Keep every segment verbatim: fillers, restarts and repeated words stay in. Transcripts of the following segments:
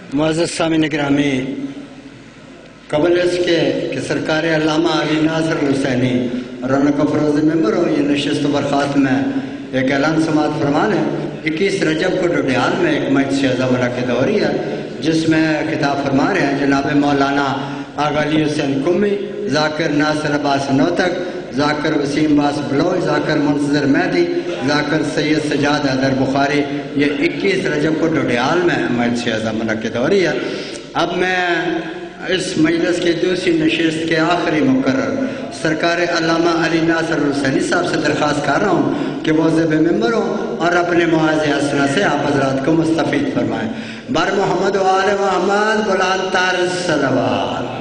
معزز سامعین گرامی، قبل اس کے کہ سرکار علامہ علی ناصر الحسینی رونق افروز ممبر ہو یہ نشست و برخاست میں ایک اعلان سماعت فرمان ہے۔ اکیس رجب کو ڈوڈیال میں ایک مجلس شہزہ منعقد ہو رہی ہے، جس میں خطاب فرما رہے ہیں جناب مولانا آغا علی حسین قمی، ذاکر ناصر عباس نوتک، ذاکر وسیم باس بلوچ، ذاکر منتظر مہدی، ذاکر سید سجاد حیدر بخاری۔ یہ اکیس رجب کو ڈوڈیال میں مجلس شہزہ منعقد ہو رہی ہے۔ اب میں اس مجلس کی دوسری نشست کے آخری مقرر سرکار علامہ علی ناصر الحسینی صاحب سے درخواست کر رہا ہوں کہ وہ ذب ممبر ہوں اور اپنے مواعظ حسنہ سے آپ حضرات کو مستفید فرمائیں۔ بر محمد و آل محمد بلند تر صلوات۔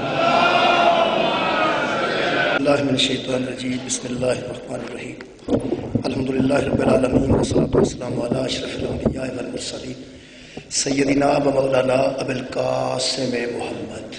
اللہ من الشیطان الرجیم، بسم اللہ الرحمن الرحیم، الحمدللہ رب العالمین والصلاة والسلام علی اشرف الانبیاء والمرسلین سیدنا و مولانا ابو القاسم محمد۔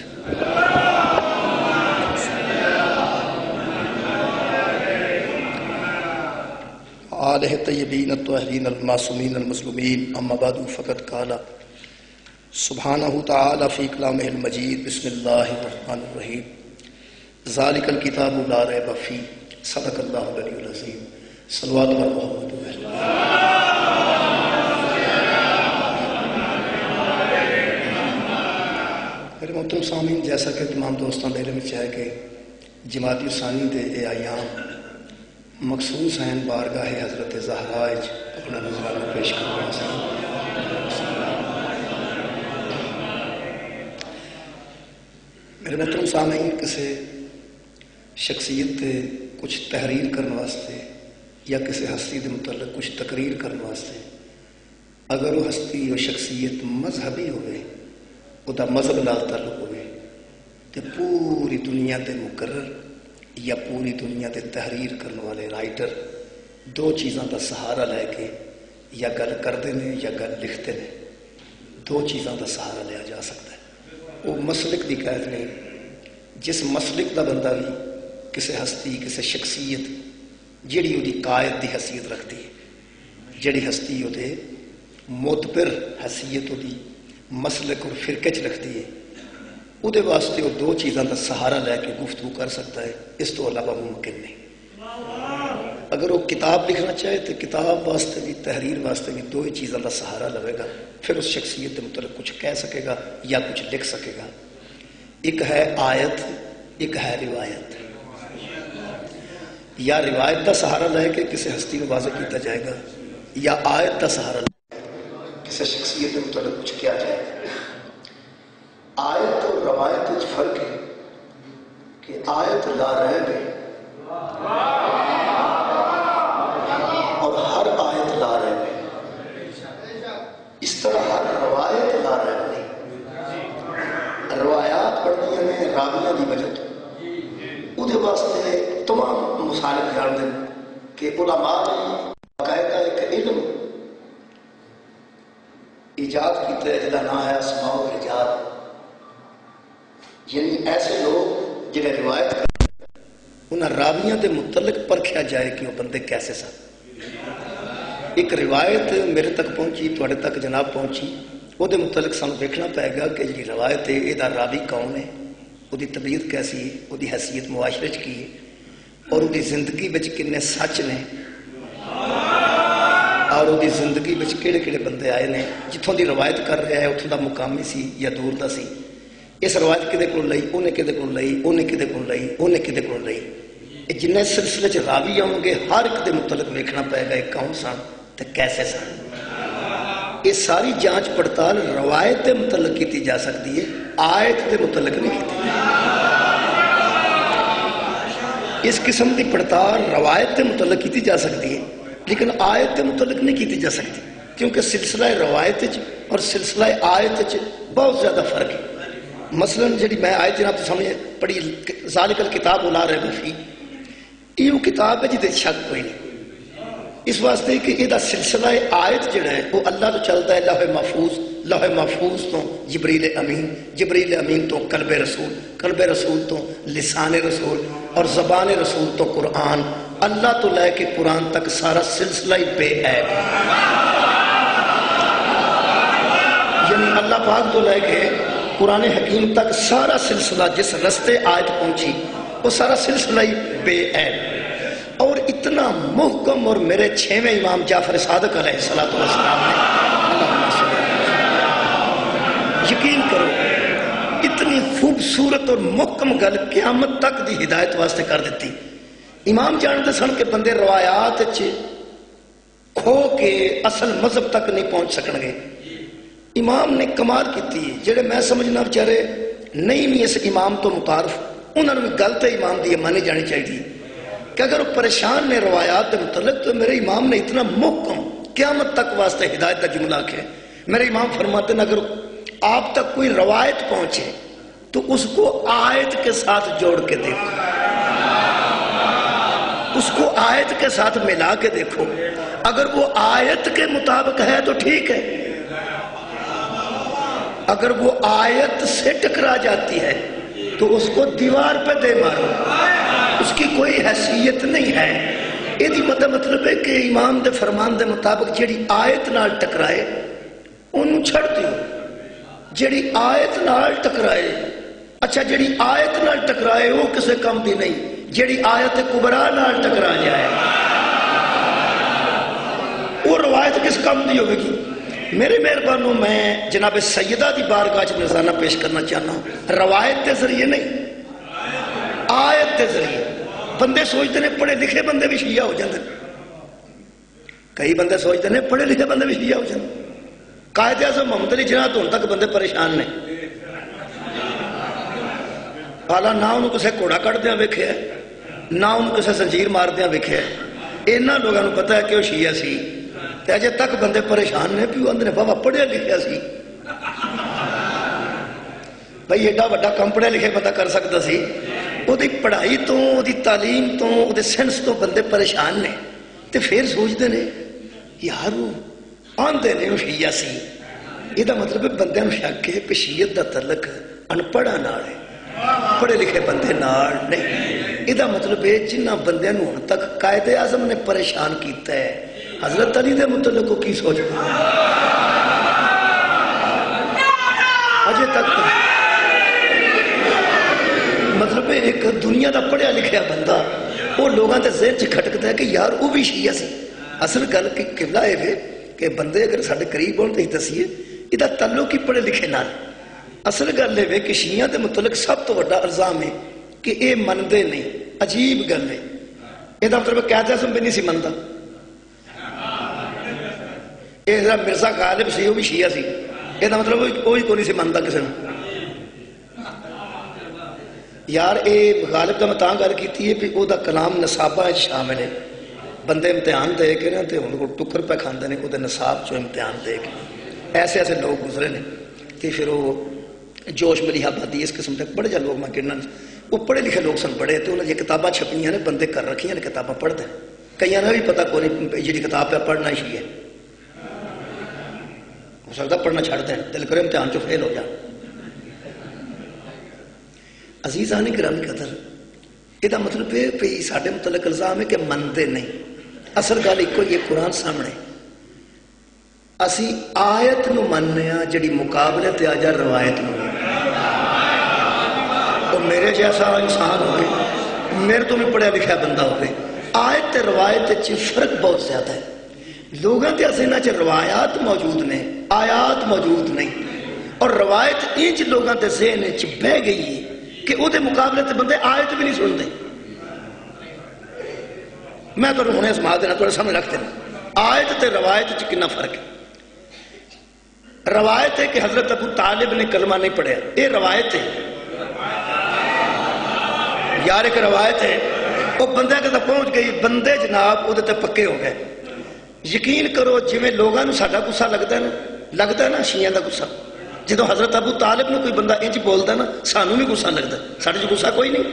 آلہ طیبین الطاہرین المعصومین المظلومین، اما بعد فقد قال سبحانہ تعالی فی کلامہ المجید، بسم اللہ الرحمن الرحیم، ذالک الکتاب لا ریب فیہ، صدق اللہ العلی العظیم، صلوات علی محمد۔ میرے محترم سامعین، جیسا کہ تمام دوستان دے علم ہے کہ جماعتی ثانی دے اے ایام مخصوص ہیں بارگاہ حضرت زہرا اپنا نظرانہ پیش کرنا سکیں۔ میرے محترم سامعین، کسی شخصیت تے کچھ تحریر کرنے واسطے یا کسی ہستی دے متعلق کچھ تقریر کرنے واسطے اگر وہ ہستی اور شخصیت مذہبی ہوئے، وہ دا مذہب نال تعلق ہوئے، تو پوری دنیا دے مقرر یا پوری دنیا دے تحریر کرنے والے رائٹر دو چیزاں دا سہارا لے کے یا گل کرتے ہیں یا گل لکھتے ہیں۔ دو چیزاں دا سہارا لیا جا سکتا ہے۔ وہ مسلک دی قید نہیں، جس مسلک دا بندہ بھی کسی ہستی کسی شخصیت جڑی وہ قائد دی حیثیت رکھتی ہے، جڑی ہستی وہ معتبر حیثیت وہ مسلک اور فرقے چ رکھتی ہے، وہ واسطے وہ دو چیزاں کا سہارا لے کے گفتگو کر سکتا ہے، اس تو علاوہ ممکن نہیں۔ اگر وہ کتاب لکھنا چاہے تو کتاب واسطے بھی تحریر واسطے بھی دو ہی چیزوں کا سہارا لوے گا، پھر اس شخصیت کے متعلق کچھ کہہ سکے گا یا کچھ لکھ سکے گا۔ ایک ہے آیت، ایک ہے روایت۔ یا روایت کا سہارا لے کے کسی ہستی کو واضح کیا جائے گا، یا آیت کا سہارا لے کے کسی شخصیت کے متعلق کچھ کیا جائے گا۔ آیت اور روایت میں فرق ہے کہ آیت لا ریب ہے اور ہر آیت لا ریب ہے، اس طرح ہر روایت لا ریب نہیں۔ روایات پڑھتی ہیں راویوں کی وجہ تو وہ واسطے تمام مسائل جان دیں کہ علماء نے باقاعدہ ایک علم ایجاد کیتا ہے جہاں نام ہے اسماء الرجال، یعنی ایسے لوگ جنہیں روایت کرتے انہیں راویوں کے متعلق پرکھیا جائے کہ وہ بندے کیسے سن۔ ایک روایت میرے تک پہنچی، تھوڑے تک جناب پہنچی، وہ متعلق سانو دیکھنا پائے گا کہ جی روایت ہے یہ راوی کون ہے، وہ طبیعت کیسی ہے، وہ حیثیت معاشرے کی ہے، اور وہ زندگی بچ کنے سچ نے، اور وہ زندگی بچ کہڑے کہڑے بندے آئے نے، جتوں دی روایت کر رہا ہے اتوں دا مقامی سی یا دور دا سی، اس روایت کدے کو لئی، انہیں کدے کو لئی، انہیں کدے کو لئی، انہیں کدے کو لئی۔ یہ جن سلسلے چ راوی آؤ گے ہر ایک دے متعلق ویکھنا پائے گا یہ کون سن تے کیسے سن۔ یہ ساری جانچ پڑتال روایت کے متعلق کی جا سکتی ہے، آیت کے متعلق نہیں کی۔ اس قسم کی پڑتال روایت کے متعلق کی جا سکتی ہے لیکن آیت کے متعلق نہیں کی جا سکتی، کیونکہ سلسلہ روایت اور سلسلہ آیت بہت زیادہ فرق ہے۔ مثلا جی میں آیت جناب کے سامنے پڑھی ذالک الکتاب لا ریب فیہ، یہ وہ کتاب ہے جہد شک کوئی نہیں، اس واسطے کہ یہ سلسلہ آیت جڑا ہے وہ اللہ تو چلتا ہے لوح محفوظ، لوح محفوظ تو جبریل امین، جبریل امین تو قلب رسول، قلب رسول تو لسان رسول، اور زبان رسول تو قرآن، اللہ تو لے کے قرآن تک سارا سلسلہ ہی بے عیب، یعنی اللہ پاک تو لے کے قرآن حکیم تک سارا سلسلہ جس رستے آیت پہنچی وہ سارا سلسلہ ہی بے عیب اور اتنا محکم، اور میرے چھویں امام جعفر صادق علیہ الصلوۃ والسلام نے یقین کرو اتنی خوبصورت اور محکم گل قیامت تک دی ہدایت واسطے کر دیتی۔ امام جانتے سن کہ بندے روایات کھو کے اصل مذہب تک نہیں پہنچ سکن گے۔ امام نے کمال کی جڑے میں سمجھنا بچارے نہیں بھی اس امام تو متعارف، انہوں نے بھی غلط امام دی مانی جانی چاہیے کہ اگر وہ پریشان نے روایات کے متعلق تو میرے امام نے اتنا محکم قیامت تک واسطے ہدایت کا جملہ کیا۔ میرے امام فرماتے ہیں اگر آپ تک کوئی روایت پہنچے تو اس کو آیت کے ساتھ جوڑ کے دیکھو، اس کو آیت کے ساتھ ملا کے دیکھو، اگر وہ آیت کے مطابق ہے تو ٹھیک ہے، اگر وہ آیت سے ٹکرا جاتی ہے تو اس کو دیوار پہ دے مارو، اس کی کوئی حیثیت نہیں ہے۔ یہ مطلب ہے کہ امام دے فرمان دے مطابق جیڑی آیت نال ٹکرائے انہوں چھڑ دیو، جیڑی آیت نال ٹکرائے اچھا جیڑی آیت نال ٹکرائے وہ کسے کم دی نہیں، جیڑی آیت کبرا نال ٹکرا جائے وہ روایت کس کم دی ہوگی۔ میرے مہربانوں میں جناب سیدہ دی بارگاہ چ نذرانہ پیش کرنا چاہنا ہوں، روایت کے ذریعے نہیں، آیت کے ذریعے۔ بندے سوچتے ہیں پڑھے لکھے بندے بھی شیعہ ہو جاتے ہیں، کئی بندے سوچتے ہیں پڑھے لکھے بندے بھی شیعہ ہو جاتے ہیں۔ قائد اعظم محمد علی جناح تو ان تک بندے پریشان نے، حالا نہ انہوں کسے کوڑا کٹ دیا ویکھے ہے، نہ انہوں کسے زنجیر مار دیا ویکھے ہے، اینا لوگوں نے پتا ہے کہ وہ شیعہ سی، تے اجے تک بندے پریشان نے بھی وہ اندر بابا پڑھیا لکھیا سی، بھائی ایڈا وڈا کم پڑھیا لکھے پتا کر سکتا سی، وہ دی پڑھائی تو وہ دی تعلیم تو وہ دی سینس تو بندے پریشان نے، تے پھر سوچتے نے یار وہ آندے نے وہ شیعہ سی، یہ دا مطلب ہے بندے نو شک ہے کہ شیعت دا تعلق ان پڑھا نال ہے، پڑھے لکھے بندے نال نہیں۔ یہ دا مطلب ہے جنہ بندے نو ہن تک قائد اعظم نے پریشان کیتا ہے حضرت علی دے متعلق کو کی سوچ اجے تک مطلب ہے ایک دنیا دا پڑھیا لکھیا بندہ وہ لوگاں دے ذہن چ کھٹکتا ہے کہ یار وہ بھی شیعہ سی۔ اصل گل کی قبلہ ہے کہ بندے اگر ساڈے قریب ہون تو دسیے یہ تعلق ہی پڑھے لکھے نال۔ اصل گل ہے کہ شیعہ دے متعلق سب تو بڑا الزام ہے کہ اے مندے نہیں، عجیب گل ہے، یہ مطلب قائد اعظم بھی نہیں سی منتا، یہ مرزا غالب سی وہ بھی شیعہ سی، یہ مطلب وہ بھی کوئی سی منتا کسی نے۔ یار اے غالب کا میں تاں گل کیتی ہے کہ وہ دا کلام نصابہ شامل ہے، بندے امتحان دے کے نا تے ان کو ٹکر پہ کھاندے نے وہ نصاب چو امتحان دے کے، ایسے ایسے لوگ گزرے نے کہ پھر وہ جوش ملی آبادی اس قسم تک بڑے جا لوگ میں گرنا وہ پڑھے لکھے لوگ سن پڑھے تو انہوں نے یہ کتاباں چھپیاں نے بندے کر رکھی ہیں کتاباں پڑھ دیں، کئی نے بھی پتا کوئی جی کتاب پہ پڑھنا ہی ہے، ہو سکتا پڑھنا چھڑ دیں دل کرے امتحان چو فیل ہو جا۔ عزیزان گرامی قدر یہ مطلب ہے کہ ساڈے متعلق الزام ہے کہ منتے نہیں، اصل گل ایک یہ قرآن سامنے اسی آیت نو مننے ہاں جڑی مقابلے تے آ جا روایت نو، تو میرے جیسا انسان ہوئے میرے تو بھی پڑھیا لکھا بندہ ہوئے، آیت تے روایت چ فرق بہت زیادہ ہے، لوگوں کے ذہناں چ روایات موجود نے آیات موجود نہیں، اور روایت انج لوگوں کے ذہن چ بہ گئی ہے کہ وہ دے مقابلے تے بندے آیت بھی نہیں سنتے۔ میں تو ہنے سما دینا تھوڑے سامنے رکھتے ہیں آیت تے روایت چ کنا فرق ہے۔ روایت ہے کہ حضرت ابو طالب نے کلمہ نہیں پڑھیا، یہ روایت ہے یار، ایک روایت ہے وہ بندے کے تک پہنچ گئی، بندے جناب وہ تے پکے ہو گئے۔ یقین کرو جویں لوگاں نوں ساڈا غصہ لگدا ہے نا، لگدا ہے نا شیعہ دا غصہ، جدوں حضرت ابو طالب نوں کوئی بندہ انج بولدا نا سانوں بھی غصہ لگدا، ساڈے چ غصہ کوئی نہیں،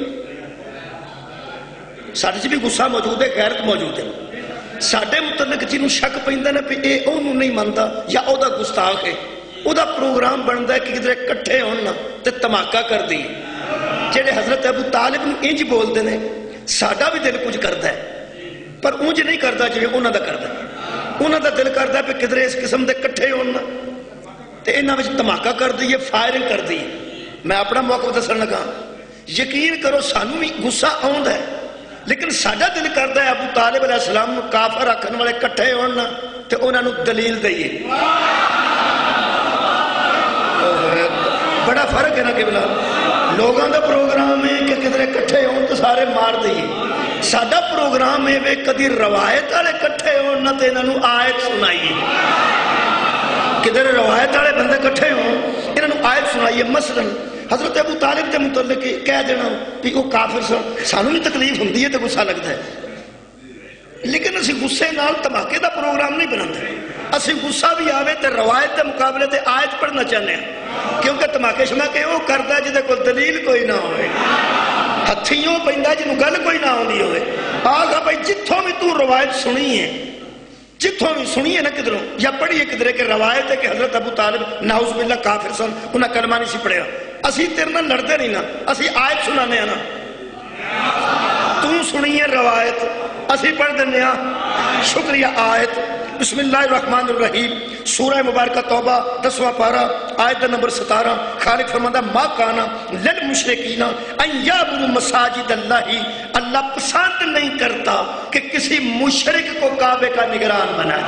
ساڈے چ بھی غصہ موجود ہے، غیرت موجود ہے، ساڈے متعلق جنوں شک پیندا نا کہ اے اونوں نہیں مندا یا او دا گستاخ ہے، او دا پروگرام بندا ہے کہ کدھر اکٹھے ہون نا تے دھماکہ کر دی۔ جڑے حضرت ابو طالب نوں انج بولدے نے ساڈا بھی دل کچھ کردا ہے پر اونج نہیں کردا جویں انہاں دا کردا ہے، انہاں دا دل کردا ہے کہ کدھر اس قسم دے اکٹھے ہون نا تو انہاں وچ دھماکہ کر دئیے، فائرنگ کر دئیے. میں اپنا موقف دسن لگا، یقین کرو سانو بھی غصہ آؤندا ہے، لیکن ساڈا دل کردا ہے ابو طالب علیہ السلام نو کافر آکھن والے کٹھے ہون تے انہاں نو دلیل دئیے. بڑا فرق ہے نا قبلہ. لوگاں دا پروگرام ہے کہ کدھر کٹھے ہون تو سارے مار دئیے. ساڈا پروگرام ہے وے کدی روایت والے کٹھے ہون نہ تے انہاں نو آیت سنائیے. کدھر روایت والے بندے کٹھے ہون انہاں نو آیت سنائیے. مثلا حضرت ابو طالب کے متعلق کہہ دینا کہ وہ کافر سن، سانو بھی تکلیف ہوندی ہے تو غصہ لگتا ہے، لیکن اسی غصے نال دھماکے دا پروگرام نہیں بناتے. اسی غصہ بھی آوے تے روایت دے مقابلے تے آیت پڑھنا چاہنے ہیں، کیونکہ دھماکے شماکے وہ کردا جہدے کول دلیل کوئی نہ ہوئے، ہتھیوں پیندا جنوں گل کوئی نہ ہوندی ہوئے. آگا بھائی جتھوں بھی تو روایت سنی ہے، جتھوں بھی سنی ہے نا کدھروں یا پڑھی ہے کدھرے کہ روایت ہے کہ حضرت ابو طالب نعوذ باللہ کافر سن، انہاں کلمہ نہیں سی پڑھیا، اسی تیرے نال لڑتے نہیں نا، اسی آیت سنانے ہیں نا. تو سنی ہے روایت، اسی پڑھ دینے ہیں شکریہ آیت. بسم اللہ الرحمن الرحیم، سورہ مبارکہ توبہ دسواں پارہ آیت نمبر ستارہ. خالق فرماتا ما کانا للمشرکین ان یعبدوا مساجد اللہ، اللہ پسند نہیں کرتا کہ کسی مشرک کو کعبے کا نگران بنائے.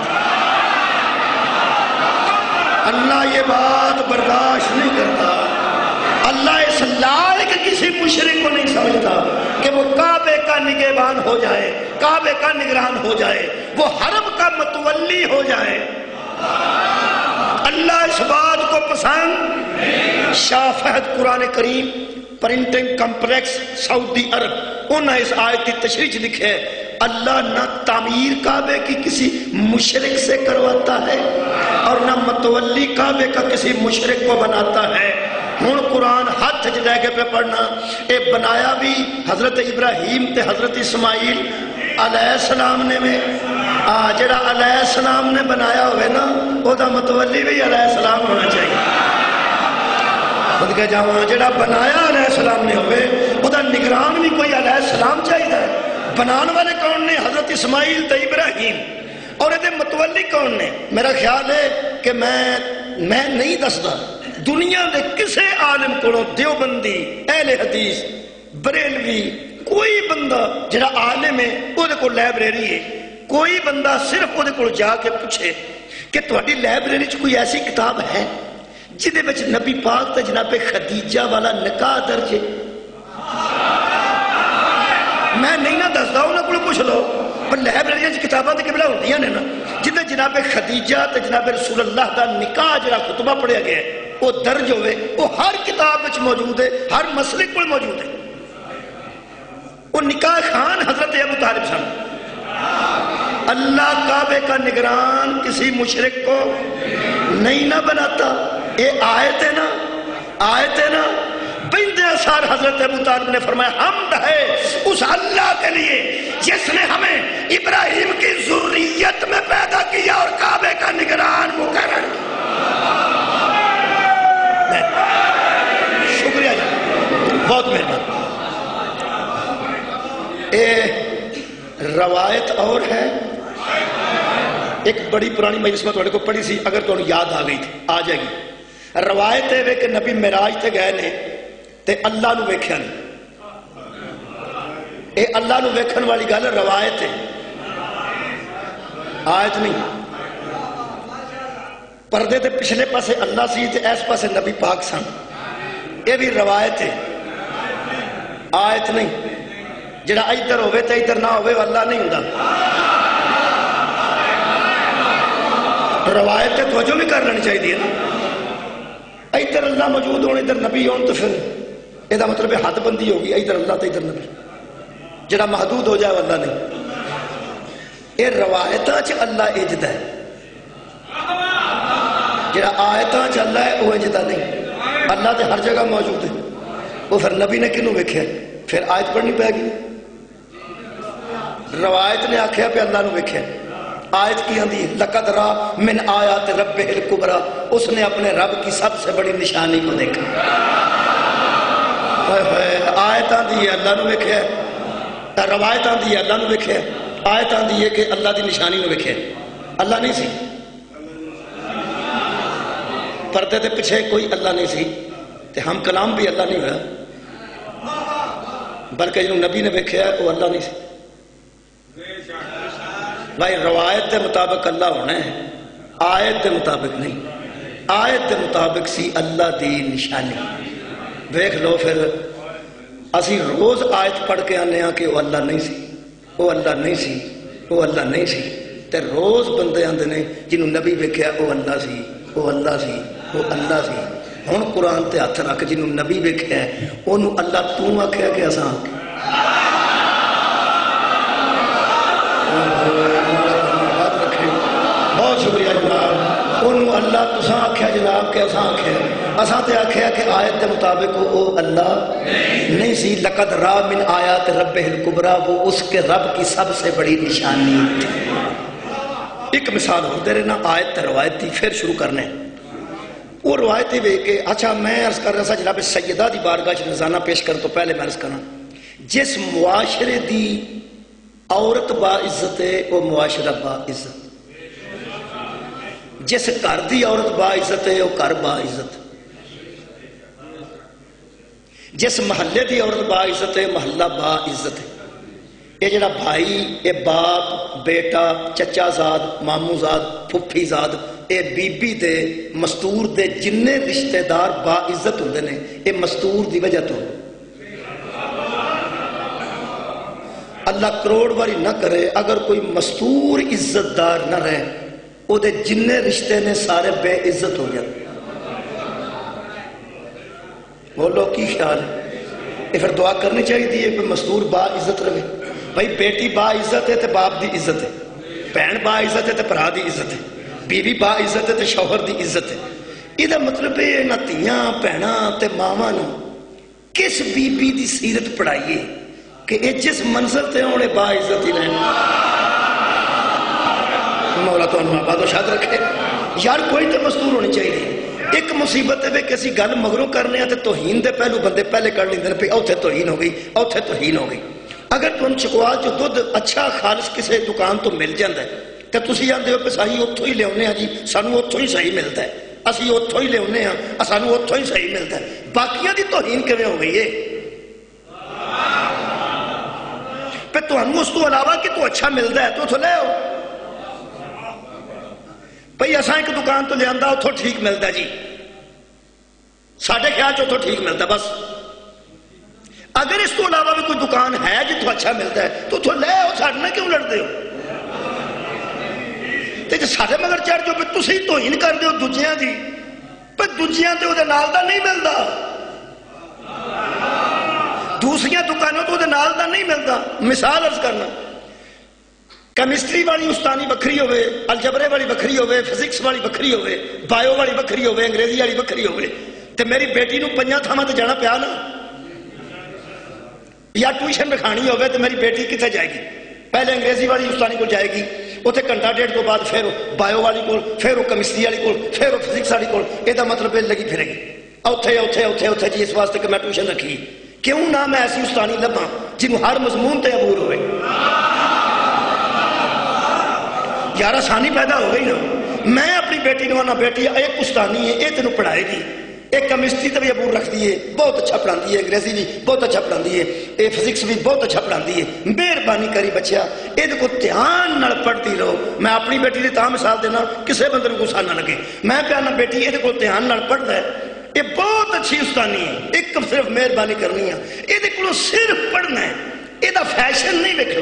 اللہ یہ بات برداشت نہیں کرتا. اللہ اس لائق کسی مشرک کو نہیں سمجھتا کہ وہ کعبے کا نگہبان ہو جائے، کعبے کا نگران ہو جائے، وہ حرم کا متولی ہو جائے. اللہ اس بات کو پسند. شاہ فہد قرآن کریم پرنٹنگ کمپلیکس سعودی عرب، انہوں نے اس آیت کی تشریح لکھے اللہ نہ تعمیر کعبے کی کسی مشرک سے کرواتا ہے اور نہ متولی کعبے کا کسی مشرک کو بناتا ہے. ہوں قرآن ہاتھ چ لے کے پہ پڑھنا، اے بنایا بھی حضرت ابراہیم تے حضرت اسماعیل علیہ السلام نے میں آ جڑا علیہ السلام نے بنایا ہوئے نا وہ دا متولی بھی علیہ السلام ہونا چاہیے. خود کے جاواں جڑا بنایا علیہ السلام نے ہوئے وہ دا نگران بھی کوئی علیہ السلام چاہیے. بنان والے کون نے؟ حضرت اسماعیل تے ابراہیم. اور یہ متولی کون نے؟ میرا خیال ہے کہ میں میں نہیں دستا دنیا دے کسے عالم کو دیوبندی اہل حدیث بریلوی کوئی بندہ جڑا عالم ہے وہ کو لائبریری ہے، کوئی بندہ صرف وہ کو جا کے پوچھے کہ تہاڈی لائبریری چ کوئی ایسی کتاب ہے جہدے وچ نبی پاک تے جناب خدیجہ والا نکاح درج ہے. میں نہیں نہ دستا انہوں کو پوچھ لو، پر لائبریریاں کتاباں تے قبلہ ہوندیاں نے نا جدے جناب خدیجہ تے جناب رسول اللہ دا نکاح جڑا خطبہ پڑھیا گیا ہے وہ درج ہوئے، وہ ہر کتاب وچ موجود ہے، ہر مسلک پر موجود ہے. وہ نکاح خان حضرت ابو طالب سن. اللہ کعبے کا نگران کسی مشرک کو نہیں نہ بناتا. یہ آیت ہے نا، آیت ہے نا. بندے اثار حضرت ابو طالب نے فرمایا حمد ہے اس اللہ کے لیے جس نے ہمیں ابراہیم کی ذریت میں پیدا کیا اور کعبے کا نگران مقرر کیا. شکریہ جی، بہت مہربانی. اے روایت اور ہے ایک بڑی پرانی مجلس میں تھوڑے کو پڑھی سی، اگر تھوڑے یاد آ گئی تھی آ جائے گی. روایت ہے کہ نبی معراج تے گئے نے تے اللہ نو ویکھیا نہیں. اے اللہ نو ویکھن والی گل روایت ہے، آیت نہیں. پردے تے پچھلے پاسے اللہ سی تے اس پاسے نبی پاک سن، یہ بھی روایت ہے، آیت نہیں. جڑا ادھر ہوئے تے ادھر نہ ہوئے اللہ نہیں ہوندا. روایت تے توجہ بھی کر لینی چاہیے نا. ادھر اللہ موجود ہون ادھر نبی ہون تو پھر یہ مطلب حد بندی ہوگی، ادھر اللہ تو ادھر نبی. جڑا محدود ہو جائے اللہ نہیں. یہ روایتاں چ اللہ اجدا ہے، جڑا آیتاں چ اللہ ہے وہ اجدا نہیں. اللہ تے ہر جگہ موجود ہے. وہ پھر نبی نے کنوں ویکھیا؟ پھر آیت پڑھنی پے گی. روایت نے آکھیا پہ اللہ نو ویکھیا. آیت کی آندھی لقد را من آیات ربہ الکبریٰ، اس نے اپنے رب کی سب سے بڑی نشانی کو دیکھا. آیت آندھی ہے اللہ نو ویکھیا، روایت آندھی ہے اللہ نو ویکھیا، آیت آندھی ہے کہ اللہ دی نشانی نو ویکھیا. اللہ نہیں سی. پردے دے پیچھے کوئی اللہ نہیں سی تے ہم کلام بھی اللہ نہیں ہوا، بلکہ جنہوں نبی نے ویکھیا وہ اللہ نہیں سی۔ بھائی روایت دے مطابق اللہ ہونا ہے، آیت دے مطابق نہیں۔ آیت دے مطابق سی اللہ دی نشانی۔ دیکھ لو پھر اسی روز آیت پڑھ کے آنے ہاں کہ وہ اللہ نہیں سی، وہ اللہ نہیں سی، وہ اللہ نہیں سی، تے روز بندے آندے نے جنہوں نبی ویکھیا وہ اللہ سی، وہ اللہ سی، وہ اللہ سی۔ ہن قرآن تے ہاتھ رکھ جنہوں نبی ویکھیا ہے اونوں اللہ تو آکھیا کہ اساں بہت شکریہ جناب، انہوں اللہ تساں آکھیا جناب کہ اساں آکھیا اساں تے آکھیا کہ آیت کے مطابق وہ اللہ نہیں سی۔ لقد را من آیات ربہ الکبریٰ، وہ اس کے رب کی سب سے بڑی نشانی۔ ایک مثال ہو دے رہنا آیت تے روایت تھی، پھر شروع کرنے وہ روایت ہی کہ اچھا میں عرض کر رہا تھا جناب سیدہ دی بارگاہ چ نذرانہ پیش کرنے تو پہلے میں عرض کرنا جس معاشرے دی عورت با عزت ہے وہ معاشرہ با عزت، جس گھر دی عورت با عزت ہے وہ گھر با عزت، جس محلے دی عورت با عزت ہے محلہ با عزت ہے۔ یہ جڑا بھائی، یہ باپ، بیٹا، چچا زاد، مامو زاد، پھپھی زاد، یہ بی بی دے مستور دے جننے رشتہ دار با عزت ہوندے نے یہ مستور دی وجہ تو۔ اللہ کروڑ باری نہ کرے اگر کوئی مستور عزت دار نہ رہے وہ دے جننے رشتے نے سارے بے عزت ہو گیا۔ بولو کی خیال ہے؟ یہ پھر دعا کرنی چاہیے تھی کہ مستور با عزت رہے۔ بھائی بیٹی با عزت ہے تو باپ دی عزت ہے، بہن با عزت ہے تو بھرا دی عزت ہے، بیوی با عزت ہے تو شوہر دی عزت ہے۔ یہ مطلب ہے نہ تیاں بہناں تے ماواں نوں کس بی بی دی سیرت پڑھائیے کہ یہ جس منظر تے ہونے با عزت ہی رہنے۔ مولا تو انہوں آباد و شاد رکھے یار، کوئی تے مستور ہونی چاہیے۔ ایک مصیبت ہے کہ اسی گل مگروں کرنے ہیں تو توہین دے پہلو بندے پہلے کر لیندے پہ اوتھے توہین ہو گئی، اوتھے توہین ہو گئی۔ اگر تم چکوا جو دودھ اچھا خالص کسی دکان تو مل جاندہ ہے تو تسی آندے ہو کہ صحیح اتھو ہی لے ہونے ہیں جی، سانو اتھو ہی صحیح ملتا ہے، اسی اتھو ہی لے ہونے ہیں سانو اتھو ہی صحیح ملتا ہے۔ باقیاں دی توہین کیویں ہو گئی ہے؟ پہ تو ہم اس تو علاوہ کہ تو اچھا ملتا ہے تو تو لے ہو بھئی ایسا ایک دکان تو لے آندہ اتھو ٹھیک ملتا ہے جی، ساڑھے خیال جو اتھو ٹھیک ملتا ہے بس۔ اگر اس تو علاوہ بھی کوئی دکان ہے جتو اچھا ملتا ہے تو تو لے ہو، ساڑھنے کیوں لڑتے ہو؟ تے جو ساڑھے مگر چڑھ جو پہ تسی توہین کر دے ہو دوجیاں دی، پہ دوجیاں تے وہ دے نال دا نہیں ملتا، دوسریاں دکانوں تو وہ دے نال دا نہیں ملتا۔ مثال عرض کرنا، کیمسٹری والی استانی بکھری ہوئے، الجبرے والی بکھری ہوئے، فزکس والی بکھری ہوئے، بایو والی بکھری ہوئے، انگریزی والی بکھری ہوئے، تے میری بیٹی نو پنجاں تھاواں تے جانا پیا نا، یا ٹیوشن رکھانی ہوئے تو میری بیٹی کتنے جائے گی؟ پہلے انگریزی والی استانی کو جائے گی، اتنے گھنٹہ ڈیڑھ تو بعد پھر بایو والی کو، پھر وہ کیمسٹری والی کو، پھر وہ فزکس والی کو، یہ مطلب لگی پھرے گی اوتھے اوتھے اوتھے اوتھے جی، اس واسطے کہ میں ٹیوشن رکھی۔ کیوں نہ میں ایسی استانی لباں جنہوں ہر مضمون تے عبور ہوئے؟ یار آسانی پیدا ہو گئی نا۔ میں اپنی بیٹی نو آنا بیٹی ایک استانی ہے، یہ تینوں پڑھائے گی، ایک کیمسٹری تے بھی عبور رکھ دیئے، بہت اچھا پڑھان دیئے، انگریزی بھی بہت اچھا پڑھان دیئے، اے فزکس بھی بہت اچھا پڑھان دیئے۔ مہربانی کری بچیا اے کو دھیان نال پڑھتی رہو۔ میں اپنی بیٹی دی تاں مثال دینا کسے بندے کو غصہ نہ لگے، میں کہنا بیٹی اے کو دھیان نال پڑھنا ہے، یہ بہت اچھی استانی ہے، ایک صرف مہربانی کرنی ہے، یہ کو صرف پڑھنا ہے، یہ فیشن نہیں دیکھنا۔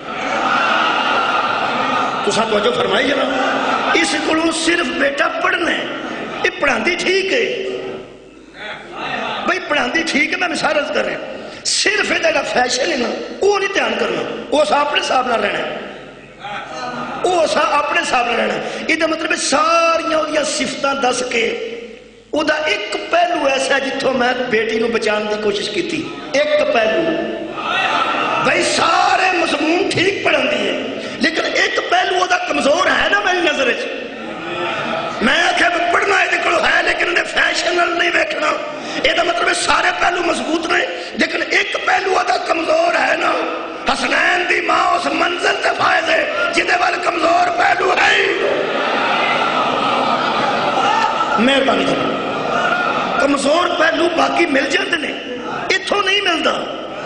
تو ساتھ توجہ فرمائی جناب، اس کو صرف بیٹا پڑھنا ہے، یہ پڑھاندی ٹھیک ہے بھائی، پڑھاندی ٹھیک ہے، میں مثال عرض کر رہا ہوں، صرف یہ فیشن ہے نا وہ نہیں دھیان کرنا، وہ سا اپنے صاحب نہ رہنا ہے، وہ سا اپنے صاحب نہ رہنا ہے۔ یہ مطلب ساریاں وہ صفتاں دس کے وہ ایک پہلو ایسا ہے جتوں میں بیٹی نو بچان دی کوشش کی تھی، ایک پہلو بھائی سارے مضمون ٹھیک پڑھان دی ہے لیکن ایک پہلو وہ کمزور ہے نا میری نظر چ، میں آخیا پڑھنا یہ ہے لیکن انہیں فیشن نہیں ویکھنا، یہ مطلب سارے پہلو مضبوط نے لیکن ایک پہلو وہ کمزور ہے نا۔ حسنین دی ماں اس منزل تے فائز ہے جہدے وال کمزور پہلو ہے۔ مہربانی جی کمزور پہلو باقی مل جاتے ہیں اتوں نہیں ملتا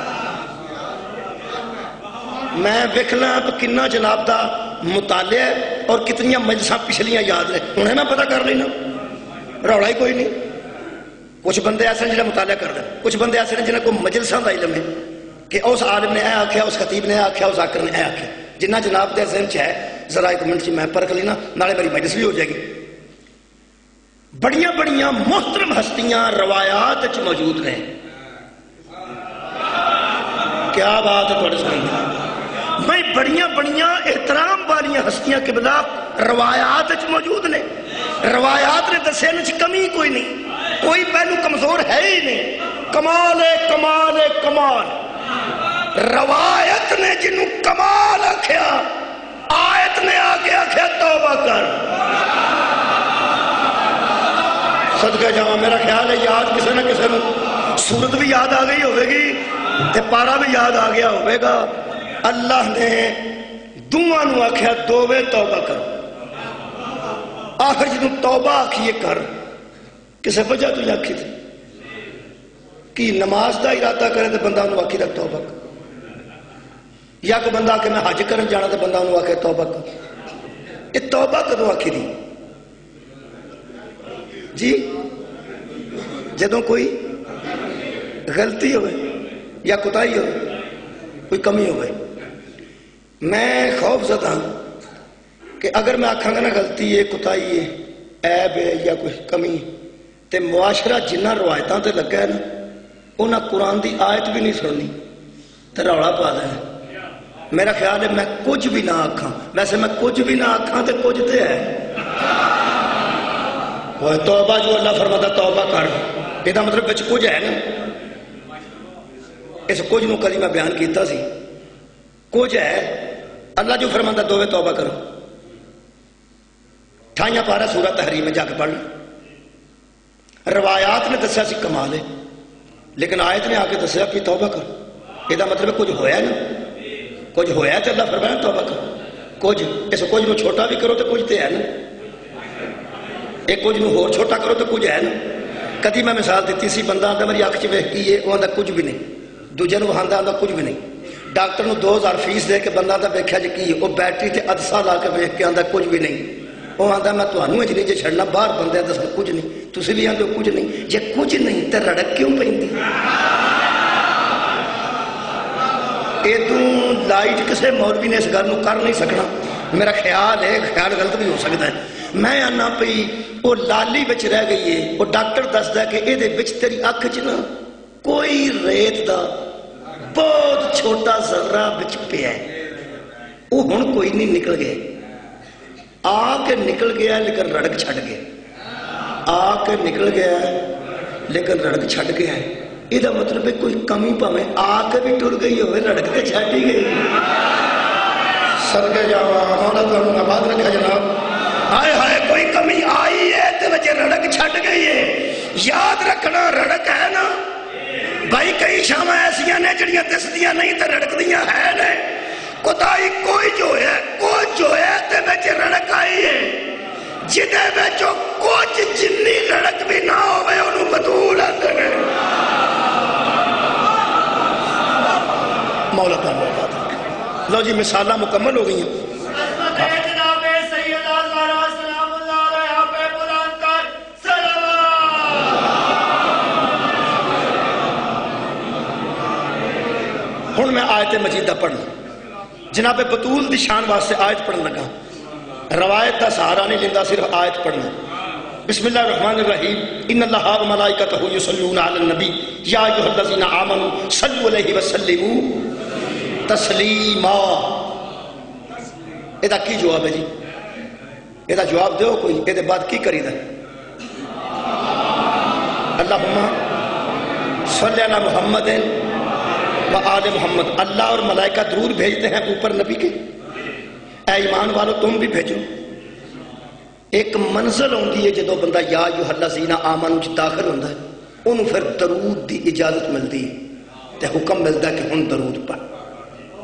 میں ویکھنا کنا جناب دا مطالعہ اور کتنی مجلساں پچھلیاں یاد نے ہوں میں پتہ کر لینا رولا ہی کوئی نہیں کچھ بندے ایسے ہیں جنہیں مطالعہ کر دیں کچھ بندے ایسے ہیں جنہیں کوئی مجلساں دا علم ہے کہ اس عالم نے اے آکھیا اس خطیب نے اے آکھیا اس آکر نے اے آکھیا جنہ جناب دے ذہن چ ہے ذرا ایک منٹ میں پرکھ لینا نالے میری مجلس بھی ہو جائے گی بڑیاں بڑیاں محترم ہستیاں روایات وچ موجود ہیں کیا بات ہے تھوڑے سنیں میں بڑیاں بڑیاں احترام والیاں ہستیاں قبلہ روایات وچ موجود نے روایات نے دسے وچ کمی کوئی نہیں کوئی پہلو کمزور ہے ہی نہیں کمال ہے کمال ہے کمال روایت نے جنوں کمال آکھیا آیت نے آگے آکھیا توبہ کر صدقہ جاواں میرا خیال ہے یاد کسے نہ کسے نو سورت بھی یاد آ گئی ہوئے گی تے پارا بھی یاد آ گیا ہوئے گا اللہ نے دعا نو آکھیا دووے توبہ کر آخر جنوں توبہ آکھیے کر کسے وجہ تو آکھی تھی کہ نماز دا ارادہ کرے تو بندہ انہوں آکھی رکھ توبہ کر یا کوئی بندہ کہ میں حج کرن جانا تو بندہ انہوں آکھے توبہ کر یہ توبہ کدوں آکھی دی جی جدوں کوئی غلطی ہوئے یا کوتاہی ہوئے کوئی کمی ہوئے میں خوف زدہ ہوں کہ اگر میں آکھاں گا نا غلطی ہے کوتاہی ہے عیب ہے یا کوئی کمی تے معاشرہ جنہ روایتاں تے لگا ہے نا انہاں قرآن دی آیت بھی نہیں سننی تے رولا پا دینا میرا خیال ہے میں کچھ بھی نہ آکھاں ویسے میں کچھ بھی نہ آکھاں تے کچھ تے ہے وہ توبہ جو اللہ فرماتا توبہ کر یہ مطلب بچ کچھ ہے نا اس کچھ نو کدی میں بیان کیتا سی کچھ ہے اللہ جو فرماتا دووے توبہ کرو ٹھائیاں پارا سورہ تحریم میں جا کے پڑھ روایات نے دسیا سی کمال ہے لیکن آیت نے آ کے دسیا کہ توبہ کرو یہ مطلب کچھ ہویا نا کچھ ہویا تو اللہ فرمایا توبہ کرو کچھ اس کچھ نو چھوٹا بھی کرو تو کچھ تو ہے نا ایک کچھ نو ہور چھوٹا کرو تو کچھ ہے نا کدی میں مثال دیتی سی بندہ آتا میری اکھ چ ویکھ کی ہے وہ آتا کچھ بھی نہیں دوجے نو آتا آتا کچھ بھی نہیں ڈاکٹر نو دو ہزار فیس دے کے بندہ آتا ویکھیا جی کی وہ بیٹری تے ادسا لا کے ویکھ کے آتا کچھ بھی نہیں وہ آتا میں تمہوں اج نہیں جی چھڑنا باہر بندے دس کچھ نہیں تسی بھی آتے کچھ نہیں جی کچھ نہیں تو رڑک کیوں پیندی ادوں لائٹ کسے مولوی نے اس گل کر نہیں سکنا میرا خیال ہے خیال غلط بھی ہو سکتا ہے میں آنا پئی وہ لالی بچ رہ گئی ہے وہ ڈاکٹر دستا ہے کہ یہ بچ تیری اکھ چ نا کوئی ریت دا بہت چھوٹا ذرہ بچ پیا ہے وہ ہن کوئی نہیں نکل گیا آ کے نکل گیا لیکن رڑک چھٹ گیا آ کے نکل گیا لیکن رڑک چھٹ گیا ہے یہ مطلب ہے کوئی کمی پاویں آ کے بھی ٹر گئی ہوئے رڑک کے چھٹ ہی گئی صدقے جاواں مولا تمہیں آباد رکھا جناب ہائے ہائے کوئی کمی آئی ہے تو وجہ رڑک چھٹ گئی ہے یاد رکھنا رڑک ہے نا بھائی کئی شامہ ایسیاں نے جڑیاں دسدیاں نہیں تو رڑک دیاں ہے نے کوتاہی کوئی جو ہے کوئی جو ہے تے وچ رڑک آئی ہے جدے وچوں کچھ جنی رڑک بھی نہ ہوئے انہوں بطول آتے ہیں مولا تعالیٰ بات لو جی مثالہ مکمل ہو گئی ہیں ہن میں آیت مجیدہ پڑھنا جناب بطول دی شان واسطے آیت پڑھن لگا روایت دا سہارا نہیں لیندہ صرف آیت پڑھنا بسم اللہ الرحمن الرحیم ان اللہ و ملائکتہ یصلون علی النبی یا ایھا الذین آمنوا صلوا علیہ وسلموا تسلیما یہ کی جواب ہے جی یہ جواب دیو کوئی یہ بعد کی کری دا اللہم صلی علی محمد و آل محمد اللہ اور ملائکہ درود بھیجتے ہیں اوپر نبی کے اے ایمان والو تم بھی بھیجو ایک منزل ہوندی ہے جدو بندہ یا ایھا الذین آمنوا داخل ہوندا ہے انہوں پھر درود دی اجازت ملتی ہے تے حکم ملتا ہے کہ ہن درود پڑھ